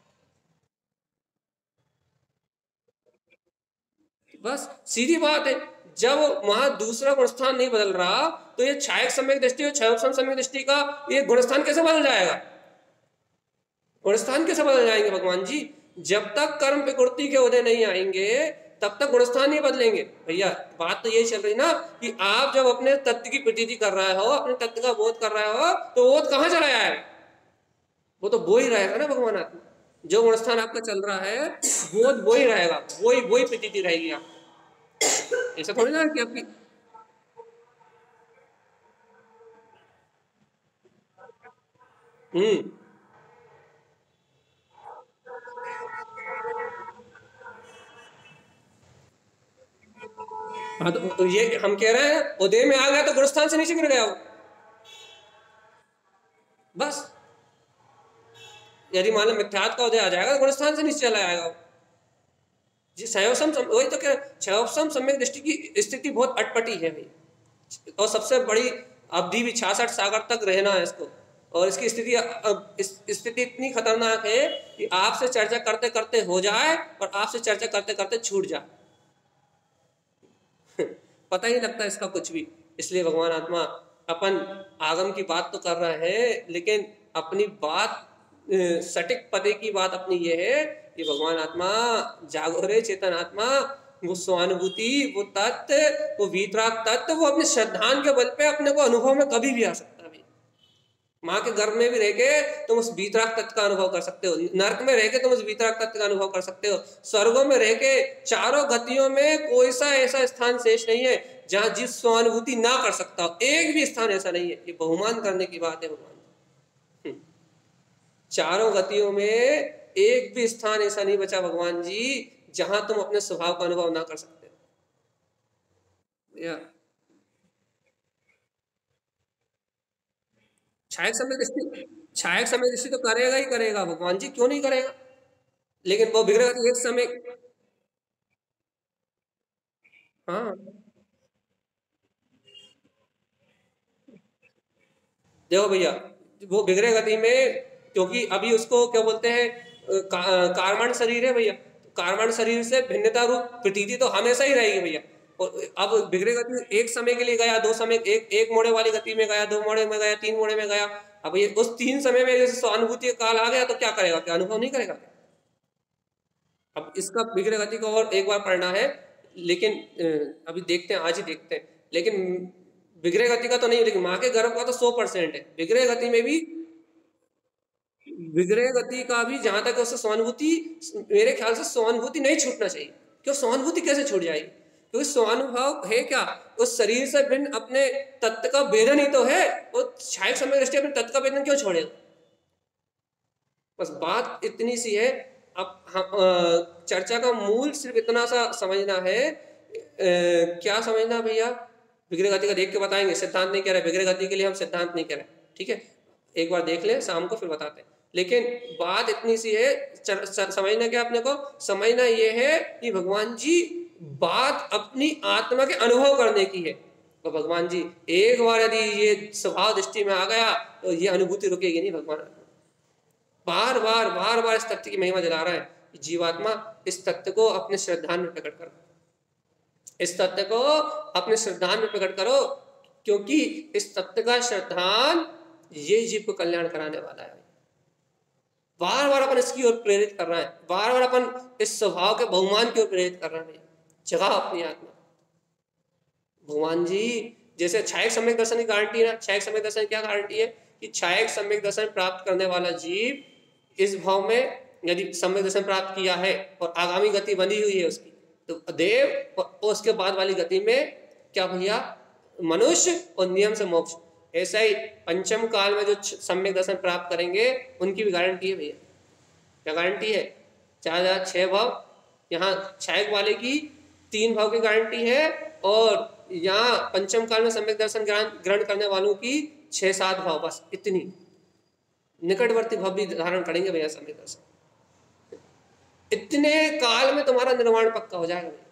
बस सीधी बात है। जब वहां दूसरा गुणस्थान नहीं बदल रहा तो ये छायक सम्यक दृष्टि और क्षय सम्यक दृष्टि का ये गुणस्थान कैसे बदल जाएगा? गुणस्थान कैसे बदल जाएंगे भगवान जी? जब तक कर्म प्रकृति के उदय नहीं आएंगे तब तक गुणस्थान नहीं बदलेंगे भैया। बात तो यही चल रही ना कि आप जब अपने तत्व की प्रतीति कर रहे हो, अपने तत्व का बोध कर रहे हो, तो बोध कहाँ चला जाएगा? वो तो वो ही रहेगा ना भगवान आत्मा। जो गुणस्थान आपका चल रहा है बोध वो ही रहेगा, वही वही प्रतीति रहेगी आप। ऐसा थोड़ी ना कि आपकी हम्म हाँ तो, तो ये हम कह रहे हैं उदय में आ गया तो गुणस्थान से नीचे गिर गया वो। बस यदि मान लो मिथ्यात्व का उदय आ जाएगा तो गुणस्थान से नीचे चला जाएगा वो। जी क्षयोपम, वही तो कह रहे क्षयोपम सम्यक दृष्टि की स्थिति बहुत अटपटी है भाई, और सबसे बड़ी अवधि भी छियासठ सागर तक रहना है इसको। और इसकी स्थिति इस स्थिति इतनी खतरनाक है कि आपसे चर्चा करते करते हो जाए और आपसे चर्चा करते करते छूट जाए पता ही नहीं लगता इसका कुछ भी। इसलिए भगवान आत्मा अपन आगम की बात तो कर रहे हैं लेकिन अपनी बात सटीक पते की बात अपनी ये है कि भगवान आत्मा जागो रे चेतन आत्मा, वो स्वानुभूति, वो तत्व, वो वीतराग तत्व, वो अपने श्रद्धान के बल पे अपने को अनुभव में कभी भी आ सकता है। माँ के गर्भ में भी रह के तुम उस वीतराग तत्व का अनुभव कर सकते हो, नरक में रह के तुम उस वीतराग तत्व का अनुभव कर सकते हो, स्वर्गों में रह के चारों गतियों में कोई सा ऐसा स्थान शेष नहीं है जहां जीव स्वानुभूति ना कर सकता हो। एक भी स्थान ऐसा नहीं है। ये बहुमान करने की बात है भगवान। चारों गतियों में एक भी स्थान ऐसा नहीं बचा भगवान जी जहां तुम अपने स्वभाव का अनुभव ना कर सकते हो। या छायक समय दृष्टि, छायक समय दृष्टि तो करेगा ही करेगा भगवान जी, क्यों नहीं करेगा। लेकिन वो बिगड़ेगा तो एक समय। हाँ देखो भैया, वो बिगड़े गति में, क्योंकि अभी उसको क्या बोलते हैं, का, कार्बन शरीर है भैया। कार्बन शरीर से भिन्नता रूप प्रतीति तो हमेशा ही रहेगी भैया। और अब बिगड़े गति में एक समय के लिए गया, दो समय, एक एक मोड़े वाली गति में गया, दो मोड़े में गया, तीन मोड़े में गया। अब ये उस तीन समय में जैसे सहानुभूति काल आ गया तो क्या करेगा, क्या अनुभव नहीं करेगा। अब इसका बिगड़े गति को और एक बार पढ़ना है, लेकिन अभी देखते हैं, आज ही देखते हैं। लेकिन बिगड़े गति का तो नहीं, लेकिन माँ के गर्भ का तो सौ परसेंट है। बिगड़े गति में भी, बिगड़े गति का भी जहां तक उससे सहानुभूति, मेरे ख्याल से सहानुभूति नहीं छूटना चाहिए। क्यों सहानुभूति कैसे छूट जाएगी, क्योंकि स्वानुभव है क्या, उस शरीर से भिन्न अपने तत्व का वेदन ही तो है। वो छायक समय दृष्टि अपने तत्व का वेदन क्यों छोड़ेगा। बस बात इतनी सी है। अब हम चर्चा का मूल सिर्फ इतना सा समझना है। आ, क्या समझना भैया, बिगड़े गति का देख के बताएंगे, सिद्धांत नहीं कह रहे, बिगड़े गति के लिए हम सिद्धांत नहीं कह रहे, ठीक है। एक बार देख ले, शाम को फिर बताते हैं। लेकिन बात इतनी सी है, समझना क्या अपने को, समझना ये है कि भगवान जी बात अपनी आत्मा के अनुभव करने की है। तो भगवान जी एक बार यदि ये स्वभाव दृष्टि में आ गया तो ये अनुभूति रुकेगी नहीं। भगवान बार बार बार बार इस तत्व की महिमा दिला रहा है कि जीवात्मा इस तत्व को अपने श्रद्धान में प्रकट करो, इस तत्व को अपने श्रद्धान में प्रकट करो, क्योंकि इस तत्व का श्रद्धान ये जीव को कल्याण कराने वाला है। बार बार अपन इसकी ओर प्रेरित कर रहा है, बार बार अपन इस स्वभाव के बहुमान की ओर प्रेरित कर रहे हैं। जगह अपनी आत्मा भगवान जी, जैसे छायक सम्यक दर्शन की गारंटी है। छायक सम्यक दर्शन क्या गारंटी है कि छायक सम्यक दर्शन प्राप्त करने वाला जीव इस भाव में यदि सम्यक दर्शन प्राप्त किया है और आगामी गति बनी हुई है उसकी, तो देव और उसके बाद वाली गति में क्या भैया, मनुष्य और नियम से मोक्ष। ऐसा ही पंचम काल में जो सम्यक दर्शन प्राप्त करेंगे उनकी भी गारंटी है भैया। क्या गारंटी है, चार हजार छह भाव, यहाँ छायक वाले की तीन भाव की गारंटी है, और यहाँ पंचम काल में सम्यक दर्शन ग्रहण करने वालों की छह सात भाव, बस इतनी निकटवर्ती भाव भी धारण करेंगे भैया सम्यक दर्शन। इतने काल में तुम्हारा निर्माण पक्का हो जाएगा भैया,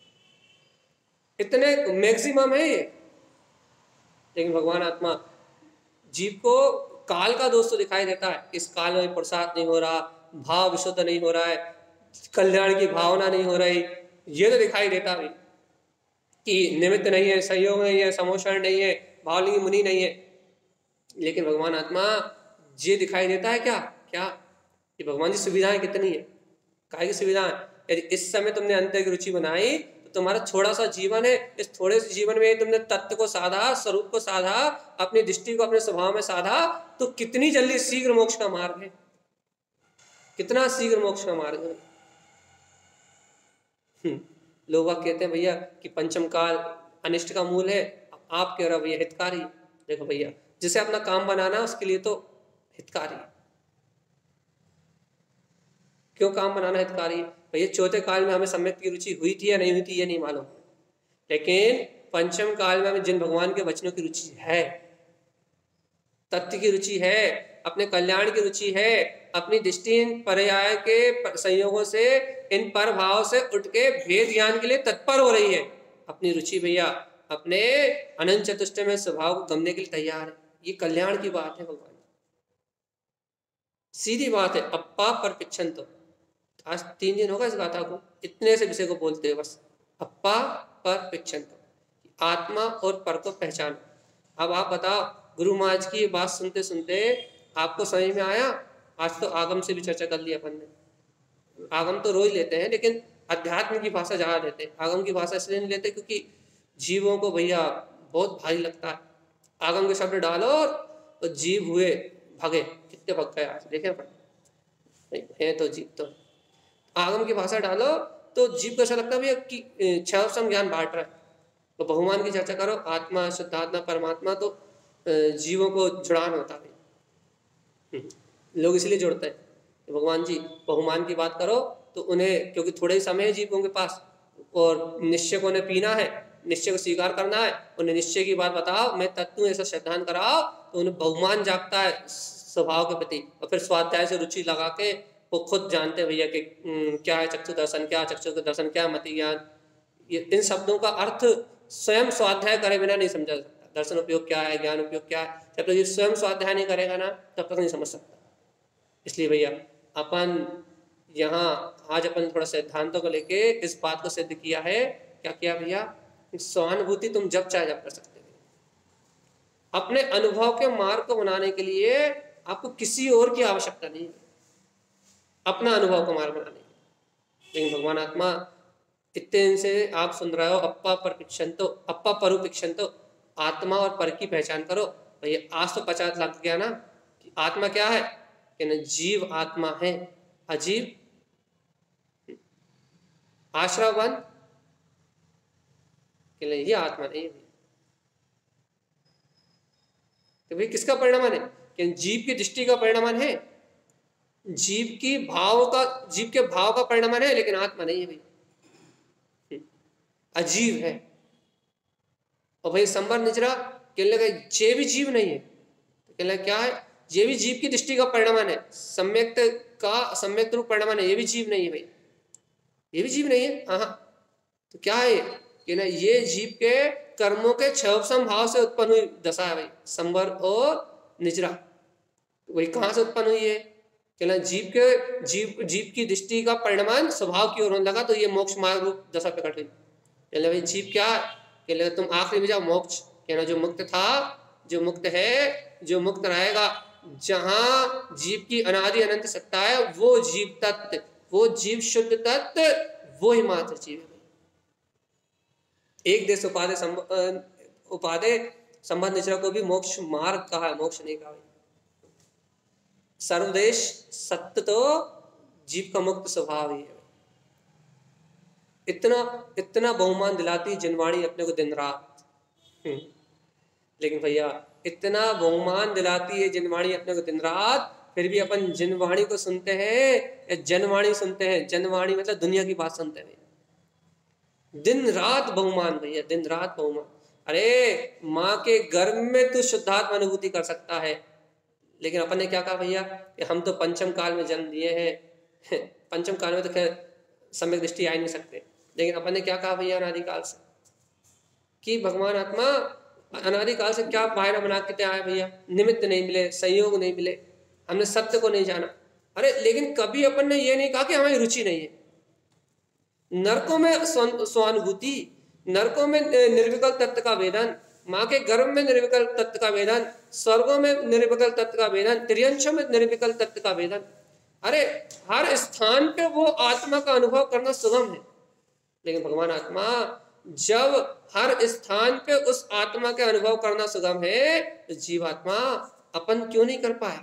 इतने मैक्सिमम है ये। लेकिन भगवान आत्मा जीव को काल का दोष तो दिखाई देता है, इस काल में प्रसाद नहीं हो रहा, भाव विशुद्ध नहीं हो रहा है, कल्याण की भावना नहीं हो रही, ये तो दिखाई देता है कि निमित्त नहीं है, सहयोग नहीं है, समोषण नहीं है, भावलिंगी मुनि नहीं है। लेकिन भगवान आत्मा ये दिखाई देता है क्या क्या कि भगवान जी सुविधाएं कितनी है, काहे की सुविधाएं। यदि इस समय तुमने अंतर की रुचि बनाई तो तुम्हारा थोड़ा सा जीवन है, इस थोड़े से जीवन में तुमने तत्व को साधा, स्वरूप को साधा, अपनी दृष्टि को अपने स्वभाव में साधा, तो कितनी जल्दी शीघ्र मोक्ष का मार्ग है, कितना शीघ्र मोक्ष का मार्ग है। लोग कहते हैं भैया कि पंचम काल अनिष्ट का मूल है, आप कह रहे हो भैया हितकारी। देखो भैया, जिसे अपना काम बनाना उसके लिए तो हितकारी। क्यों काम बनाना हितकारी भैया, चौथे काल में हमें सम्यक की रुचि हुई थी या नहीं हुई थी ये नहीं मालूम, लेकिन पंचम काल में हमें जिन भगवान के वचनों की रुचि है, तत्व की रुचि है, अपने कल्याण की रुचि है, अपनी दृष्टि इन पर्याय के संयोगों से, इन पर भाव से उठ के भेद ज्ञान के लिए तत्पर हो रही है। अपनी रुचि भैया अपने अनंत चतुष्टय में स्वभाव को गमने के लिए तैयार है। ये कल्याण की बात है भगवान, सीधी बात है। अप्पा पर पिछन, तो आज तीन दिन होगा इस गाथा को, इतने से विषय को बोलते हैं बस, अप्पा पर पिछन, तो आत्मा और पर को पहचानो। अब आप बताओ, गुरु महाराज की बात सुनते सुनते आपको समझ में आया आज तो आगम से भी चर्चा कर ली अपन ने। आगम तो रोज लेते हैं, लेकिन अध्यात्म की भाषा ज़्यादा लेते हैं। आगम की भाषा इसलिए नहीं लेते क्योंकि जीवों को भैया बहुत भारी लगता है। आगम के शब्द डालो तो जीव हुए भागे, कितने भग गए आज देखे अपन, है तो जीव तो। आगम की भाषा डालो तो जीव को ऐसा लगता है भैया कि छह सम ज्ञान बांट रहा है। तो बहुमान की चर्चा करो, आत्मा, शुद्धात्मा, परमात्मा, तो जीवों को जुड़ान होता है। लोग इसलिए जुड़ते हैं कि भगवान जी बहुमान की बात करो तो उन्हें, क्योंकि थोड़े ही समय है जीवों के पास और निश्चय को उन्हें पीना है, निश्चय को स्वीकार करना है, उन्हें निश्चय की बात बताओ, मैं तत्व ऐसा सिद्धांत कराओ, तो उन्हें बहुमान जागता है स्वभाव के प्रति। और फिर स्वाध्याय से रुचि लगा के वो खुद जानते हैं भैया कि क्या है चक्षु दर्शन, क्या चक्षु के दर्शन, क्या मति ज्ञान। ये इन शब्दों का अर्थ स्वयं स्वाध्याय करे बिना नहीं समझा सकता। दर्शन उपयोग क्या है, ज्ञान उपयोग क्या है, जब तक ये स्वयं स्वाध्याय नहीं करेगा ना तब तक नहीं समझ सकता। इसलिए भैया अपन यहाँ आज अपन थोड़ा सिद्धांतों को लेके इस बात को सिद्ध किया है। क्या किया भैया? सहानुभूति तुम जब चाहे जब कर सकते हो। अपने अनुभव के मार्ग को बनाने के लिए आपको किसी और की आवश्यकता नहीं है, अपना अनुभव को मार्ग बनाने के। लेकिन भगवान आत्मा इतने दिन से आप सुन रहे हो, अप्पा पर पिक्षन तो अप्पा परु पिक्षन तो, आत्मा और पर की पहचान करो। भैया आज तो पचास लग गया ना कि आत्मा क्या है, कि न जीव आत्मा है, अजीब आश्रयवान कि ये आत्मा नहीं है। तो भाई किसका परिणाम है? कि जीव की दृष्टि का परिणाम है, जीव की भाव का, जीव के भाव का परिणाम है, लेकिन आत्मा नहीं है भाई, अजीव है। और भाई संबर निचरा कहने लगा ये भी जीव नहीं है, तो कहने लगा क्या है? ये भी जीव की दृष्टि का परिणाम है, सम्यक का सम्यक रूप परिणाम है, ये भी जीव नहीं है भाई, ये भी जीव नहीं है। हाँ, तो क्या है कि ना ये जीव के कर्मों के क्षय भाव से उत्पन्न हुई दशा है भाई, संबर और निचरा। वही कहाँ से उत्पन्न हुई है? कि ना जीव के जीव जीव की दृष्टि का परिणाम स्वभाव की ओर होने लगा, तो ये मोक्ष मार्ग रूप दशा प्रकट हुई। कहले भाई जीव क्या है? कहले तुम आखिरी में जाओ मोक्ष। कहना जो मुक्त था, जो मुक्त है, जो मुक्त रहेगा, जहां जीव की अनादि अनंत सत्ता है, वो जीव तत्व, वो जीव शुद्ध तत्व, वो ही मात्र जीव है। एक देश उपाधि उपाधि संबंध निचरा को भी मोक्ष मार्ग कहा है, मोक्ष नहीं कहा। सर्वदेश सत्य तो जीव का मुक्त स्वभाव ही है। इतना इतना बहुमान दिलाती जिनवाणी अपने को दिन रात, लेकिन भैया इतना बहुमान दिलाती है जिनवाणी अपने को दिन रात, फिर भी अपन जिनवाणी को सुनते हैं या जनवाणी सुनते हैं। जनवाणी मतलब दुनिया की बात सुनते हैं। दिन रात बहुमान भैया, दिन रात बहुमान। अरे माँ के गर्भ में तू शुद्धात्म अनुभूति कर सकता है, लेकिन अपन ने क्या कहा भैया कि हम तो पंचम काल में जन्म लिए हैं। पंचम काल में तो खैर सम्यक दृष्टि आ ही नहीं सकते, लेकिन अपन ने क्या कहा भैया अनादिकाल से कि भगवान आत्मा अनादिकाल से क्या बायना बना के आया भैया? निमित्त नहीं मिले, संयोग नहीं मिले, हमने सत्य को नहीं जाना। अरे लेकिन कभी अपन ने ये नहीं कहा कि हमारी रुचि नहीं है। नरकों में स्वानुभूति, नरकों में निर्विकल्प तत्व का वेदन, माँ के गर्भ में निर्विकल्प तत्व का वेदन, स्वर्गों में निर्विकल्प तत्व का वेदन, त्रियंशों में निर्विकल्प तत्व का वेदन। अरे हर स्थान पे वो आत्मा का अनुभव करना सुगम है। लेकिन भगवान आत्मा जब हर स्थान पे उस आत्मा के अनुभव करना सुगम है, तो जीवात्मा अपन क्यों नहीं कर पाए?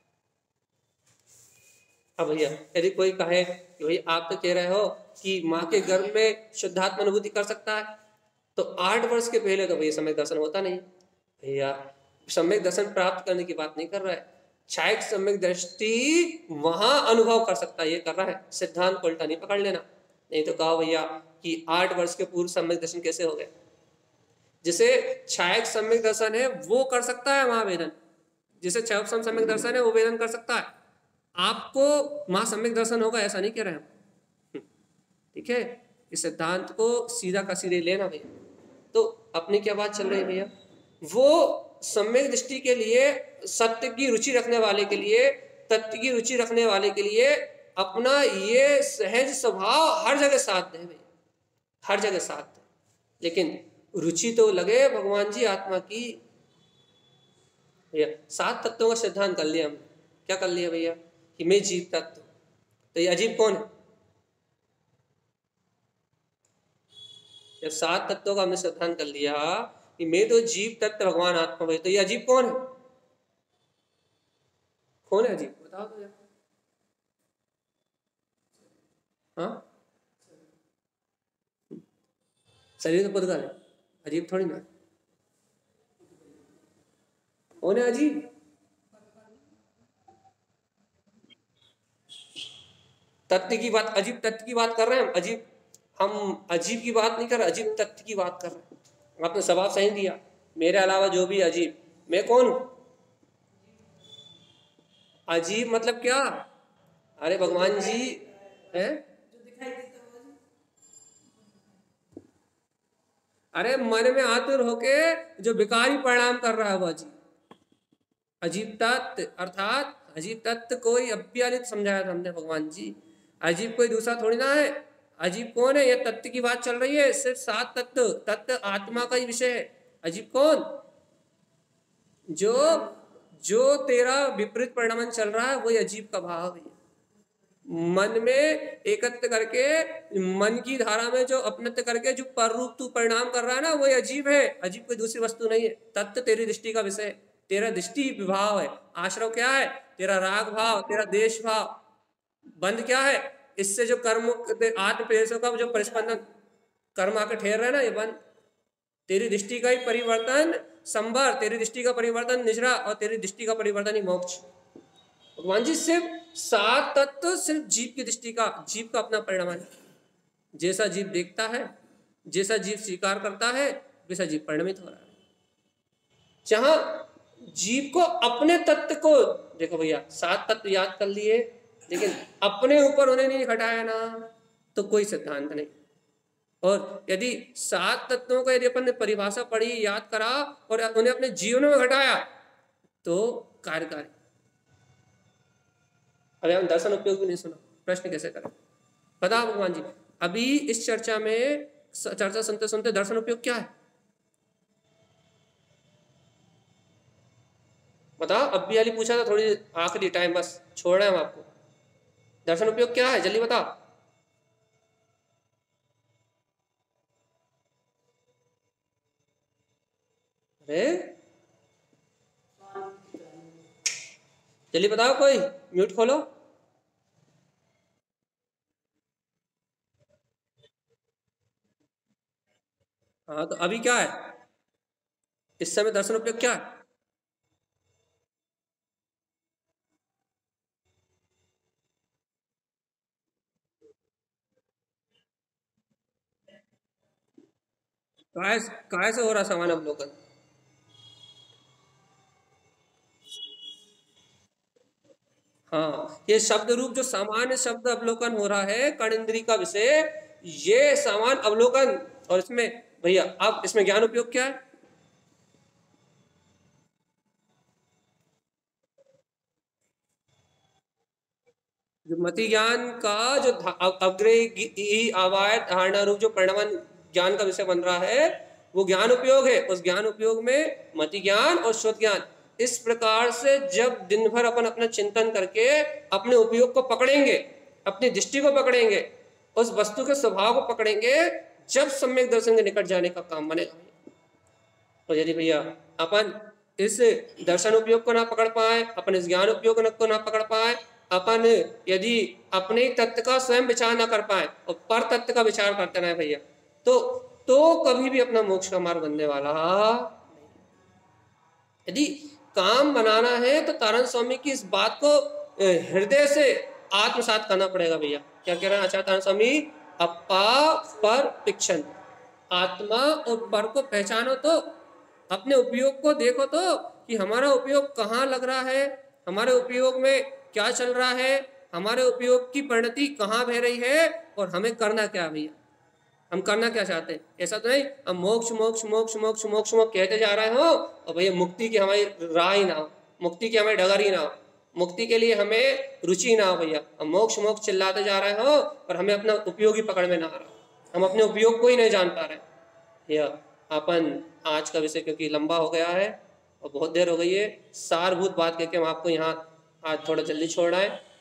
अब भैया यदि कोई कहे कि भाई आप तो कह रहे हो कि माँ के गर्भ में शुद्धात्मा अनुभूति कर सकता है, तो आठ वर्ष के पहले तो भैया सम्यक दर्शन होता नहीं। भैया सम्यक दर्शन प्राप्त करने की बात नहीं कर रहा है, छायक सम्यक दृष्टि वहां अनुभव कर सकता है, ये कर रहा है। सिद्धांत को उल्टा नहीं पकड़ लेना। नहीं तो कहो भैया कि आठ वर्ष के पूर्व सम्यक दर्शन कैसे हो गए? जिसे छायक सम्यक दर्शन है वो कर सकता है वहां वेदन, जिसे छायक सम्यक दर्शन है वो वेदन कर सकता है। आपको वहां सम्यक दर्शन होगा ऐसा नहीं कह रहे हम, ठीक है? इस सिद्धांत को सीधा का सीधे लेना भैया। तो अपनी क्या बात चल रही है भैया? वो सम्यक दृष्टि के लिए, सत्य की रुचि रखने वाले के लिए, तत्व की रुचि रखने वाले के लिए अपना ये सहज स्वभाव हर जगह साथ दे भैया, हर जगह साथ दे। लेकिन रुचि तो लगे भगवान जी आत्मा की। भैया सात तत्वों का सिद्धांत कर लिया हमने। क्या कर लिया भैया? इमे जीव तत्व, तो ये अजीब कौन है? जब सात तत्वों का हमने सिद्धांत कर लिया कि मैं तो जीव तत्व भगवान आत्मा भाई, तो ये अजीब कौन है? कौन है अजीब? बताओ तो यार। हाँ, शरीर तो पुद्गल है, अजीब थोड़ी ना। कौन है अजीब? तत्व की बात, अजीब तत्व की बात कर रहे हैं हम। अजीब, हम अजीब की बात नहीं कर रहे, अजीब तत्व की बात कर रहे हैं। आपने सवाल सही दिया, मेरे अलावा जो भी अजीब, मैं कौन हूं? अजीब मतलब क्या? अरे भगवान जी है, अरे मन में आतुर होके जो विकारी परिणाम कर रहा है वो अजीब। अजीब तत्व अर्थात अजीब तत्व कोई अव्यालित समझाया था हमने भगवान जी। अजीब कोई दूसरा थोड़ी ना है। अजीब कौन है? ये तत्व की बात चल रही है, सिर्फ सात तत्व, तत्व आत्मा का ही विषय है। अजीब कौन? जो जो तेरा विपरीत परिणाम चल रहा है वही अजीब का भाव है। मन में एकत्र करके, मन की धारा में जो अपनत्व करके जो पर रूप तू परिणाम कर रहा है ना, वही अजीब है। अजीब कोई दूसरी वस्तु नहीं है। तत्व तेरी दृष्टि का विषय है, तेरा दृष्टि विभाव है। आश्रव क्या है? तेरा राग भाव, तेरा देश भाव। बंध क्या है? इससे जो कर्म आत्म प्रेषों का जो परिस्पंदन कर्म आके ठहर रहा है ना, ये बंध। तेरी दृष्टि का ही परिवर्तन संवर, तेरी दृष्टि का परिवर्तन निजरा, और तेरी दृष्टि का परिवर्तन ही मोक्ष। भगवान जी सिर्फ सात तत्व सिर्फ जीव की दृष्टि का, जीव का अपना परिणाम है। जैसा जीव देखता है, जैसा जीव स्वीकार करता है, वैसा जीव परिणमित हो रहा है। जहां जीव को अपने तत्व को देखो भैया, सात तत्व याद कर लिए, लेकिन अपने ऊपर उन्हें नहीं हटाया ना, तो कोई सिद्धांत नहीं। और यदि सात तत्वों का यदि अपन ने परिभाषा पढ़ी, याद करा और उन्हें अपने जीवन में घटाया, तो कार्यकारी। अभी हम दर्शन उपयोग भी नहीं सुना, प्रश्न कैसे करें? बताओ भगवान जी, अभी इस चर्चा में चर्चा सुनते सुनते दर्शन उपयोग क्या है? बताओ। अब भी अली पूछा था, थोड़ी आखिरी टाइम बस छोड़ रहे हैं हम आपको। दर्शन उपयोग क्या है, जल्दी बताओ। अरे जल्दी बताओ, कोई म्यूट खोलो। हाँ, तो अभी क्या है इस समय दर्शन उपयोग क्या है? काय काय से हो रहा समान अवलोकन? हाँ, ये शब्द रूप जो सामान्य शब्द अवलोकन हो रहा है कर्ण इंद्री का विषय, ये सामान्य अवलोकन। और इसमें भैया अब इसमें ज्ञान उपयोग क्या है? जो मति ज्ञान का जो अग्रे आवाय धारणा रूप जो परिणाम ज्ञान का विषय बन रहा है, वो ज्ञान उपयोग है। उस ज्ञान उपयोग में मति ज्ञान और शुद्ध ज्ञान, इस प्रकार से जब दिन भर अपन अपना चिंतन करके अपने उपयोग को पकड़ेंगे, अपनी दृष्टि को पकड़ेंगे, उस वस्तु के स्वभाव को पकड़ेंगे, जब सम्यक दर्शन के निकट जाने का काम बनेगा। तो यदि भैया अपन इस दर्शन उपयोग को ना पकड़ पाए, अपन इस ज्ञान उपयोग को ना पकड़ पाए, अपन यदि अपने तत्व का स्वयं विचार ना कर पाए और पर तत्व का विचार करते रहे भैया, तो तो कभी भी अपना मोक्ष का मार्ग बनने वाला। यदि काम बनाना है तो तारण स्वामी की इस बात को हृदय से आत्मसात करना पड़ेगा भैया। क्या कह रहे हैं आचार्य तारण स्वामी? अपा पर पिक्षण, आत्मा और पर को पहचानो, तो अपने उपयोग को देखो, तो कि हमारा उपयोग कहाँ लग रहा है, हमारे उपयोग में क्या चल रहा है, हमारे उपयोग की परिणति कहाँ बह रही है, और हमें करना क्या भैया, हम करना क्या चाहते हैं। ऐसा तो नहीं हम मोक्ष मोक्ष मोक्ष मोक्ष मोक्ष मोक्ष कहते जा रहे हो और भैया मुक्ति की हमारी राह ही ना हो, मुक्ति की हमें डगर ही ना हो, मुक्ति के लिए हमें रुचि ना हो भैया। हम मोक्ष मोक्ष चिल्लाते जा रहे हो और हमें अपना उपयोग ही पकड़ में ना आ रहा, हम अपने उपयोग को ही नहीं जान पा रहे। भैया अपन आज का विषय क्योंकि लंबा हो गया है और बहुत देर हो गई है, सारभूत बात कहकर हम आपको यहाँ आज थोड़ा जल्दी छोड़ रहे हैं।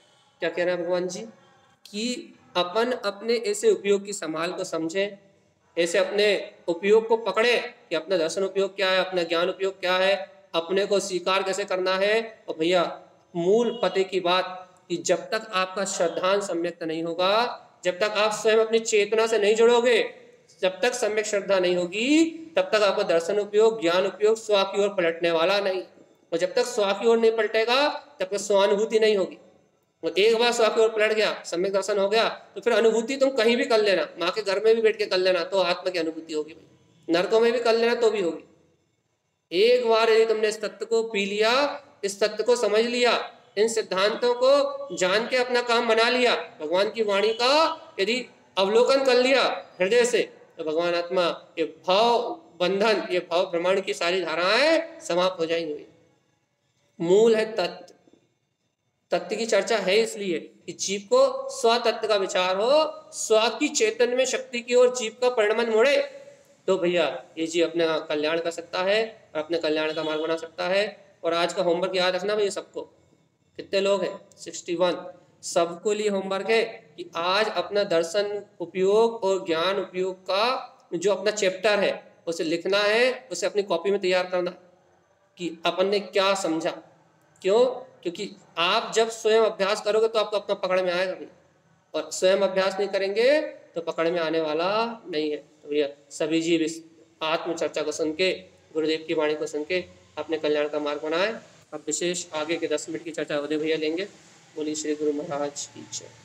क्या कह रहे हैं भगवान जी कि अपन अपने ऐसे उपयोग की संभाल को समझें, ऐसे अपने उपयोग को पकड़े कि अपना दर्शन उपयोग क्या है, अपना ज्ञान उपयोग क्या है, अपने को स्वीकार कैसे करना है। और भैया मूल पते की बात कि जब तक आपका श्रद्धांत सम्यक नहीं होगा, जब तक आप स्वयं अपनी चेतना से नहीं जुड़ोगे, जब तक सम्यक श्रद्धा नहीं होगी, तब तक आपका दर्शन उपयोग, ज्ञान उपयोग स्व की ओर पलटने वाला नहीं। और जब तक स्व की ओर नहीं पलटेगा तब तक स्वानुभूति नहीं होगी। और एक बार स्व की ओर पलट गया, सम्यक दर्शन हो गया, तो फिर अनुभूति तुम कहीं भी कर लेना, माँ के घर में भी बैठ के कर लेना, तो आत्मा की अनुभूति होगी भाई। नरकों में भी कर लेना तो भी होगी। एक बार यदि तुमने इस तत्व को पी लिया, इस तत्व को समझ लिया, इन सिद्धांतों को जान के अपना काम बना लिया, भगवान की वाणी का यदि अवलोकन कर लिया हृदय से, तो भगवान आत्मा ये भाव बंधन, ये भाव भ्रमण की सारी धाराएं समाप्त हो जाएंगी। मूल है तत्व। तत्व की चर्चा है इसलिए कि जीव को स्व तत्व का विचार हो, स्व की चेतन में शक्ति की ओर जीव का परिणमन मुड़े, तो भैया ये जीव अपना कल्याण कर सकता है और अपने कल्याण का मार्ग बना सकता है। और आज का होमवर्क याद रखना भैया सबको, कितने लोग हैं, सिक्सटी वन, सबको लिए होमवर्क है कि आज अपना दर्शन उपयोग और ज्ञान उपयोग का जो अपना चैप्टर है उसे लिखना है, उसे अपनी कॉपी में तैयार करना कि अपन ने क्या समझा। क्यों? क्योंकि आप जब स्वयं अभ्यास करोगे तो आपको अपना पकड़ में आएगा भी, और स्वयं अभ्यास नहीं करेंगे तो पकड़ में आने वाला नहीं है। तो भैया सभी जीव इस आत्म चर्चा को सुन के, गुरुदेव की वाणी को सुन के अपने कल्याण का मार्ग बनाए। अब विशेष आगे के दस मिनट की चर्चा उदय भैया लेंगे। बोलिए श्री गुरु महाराज की जय।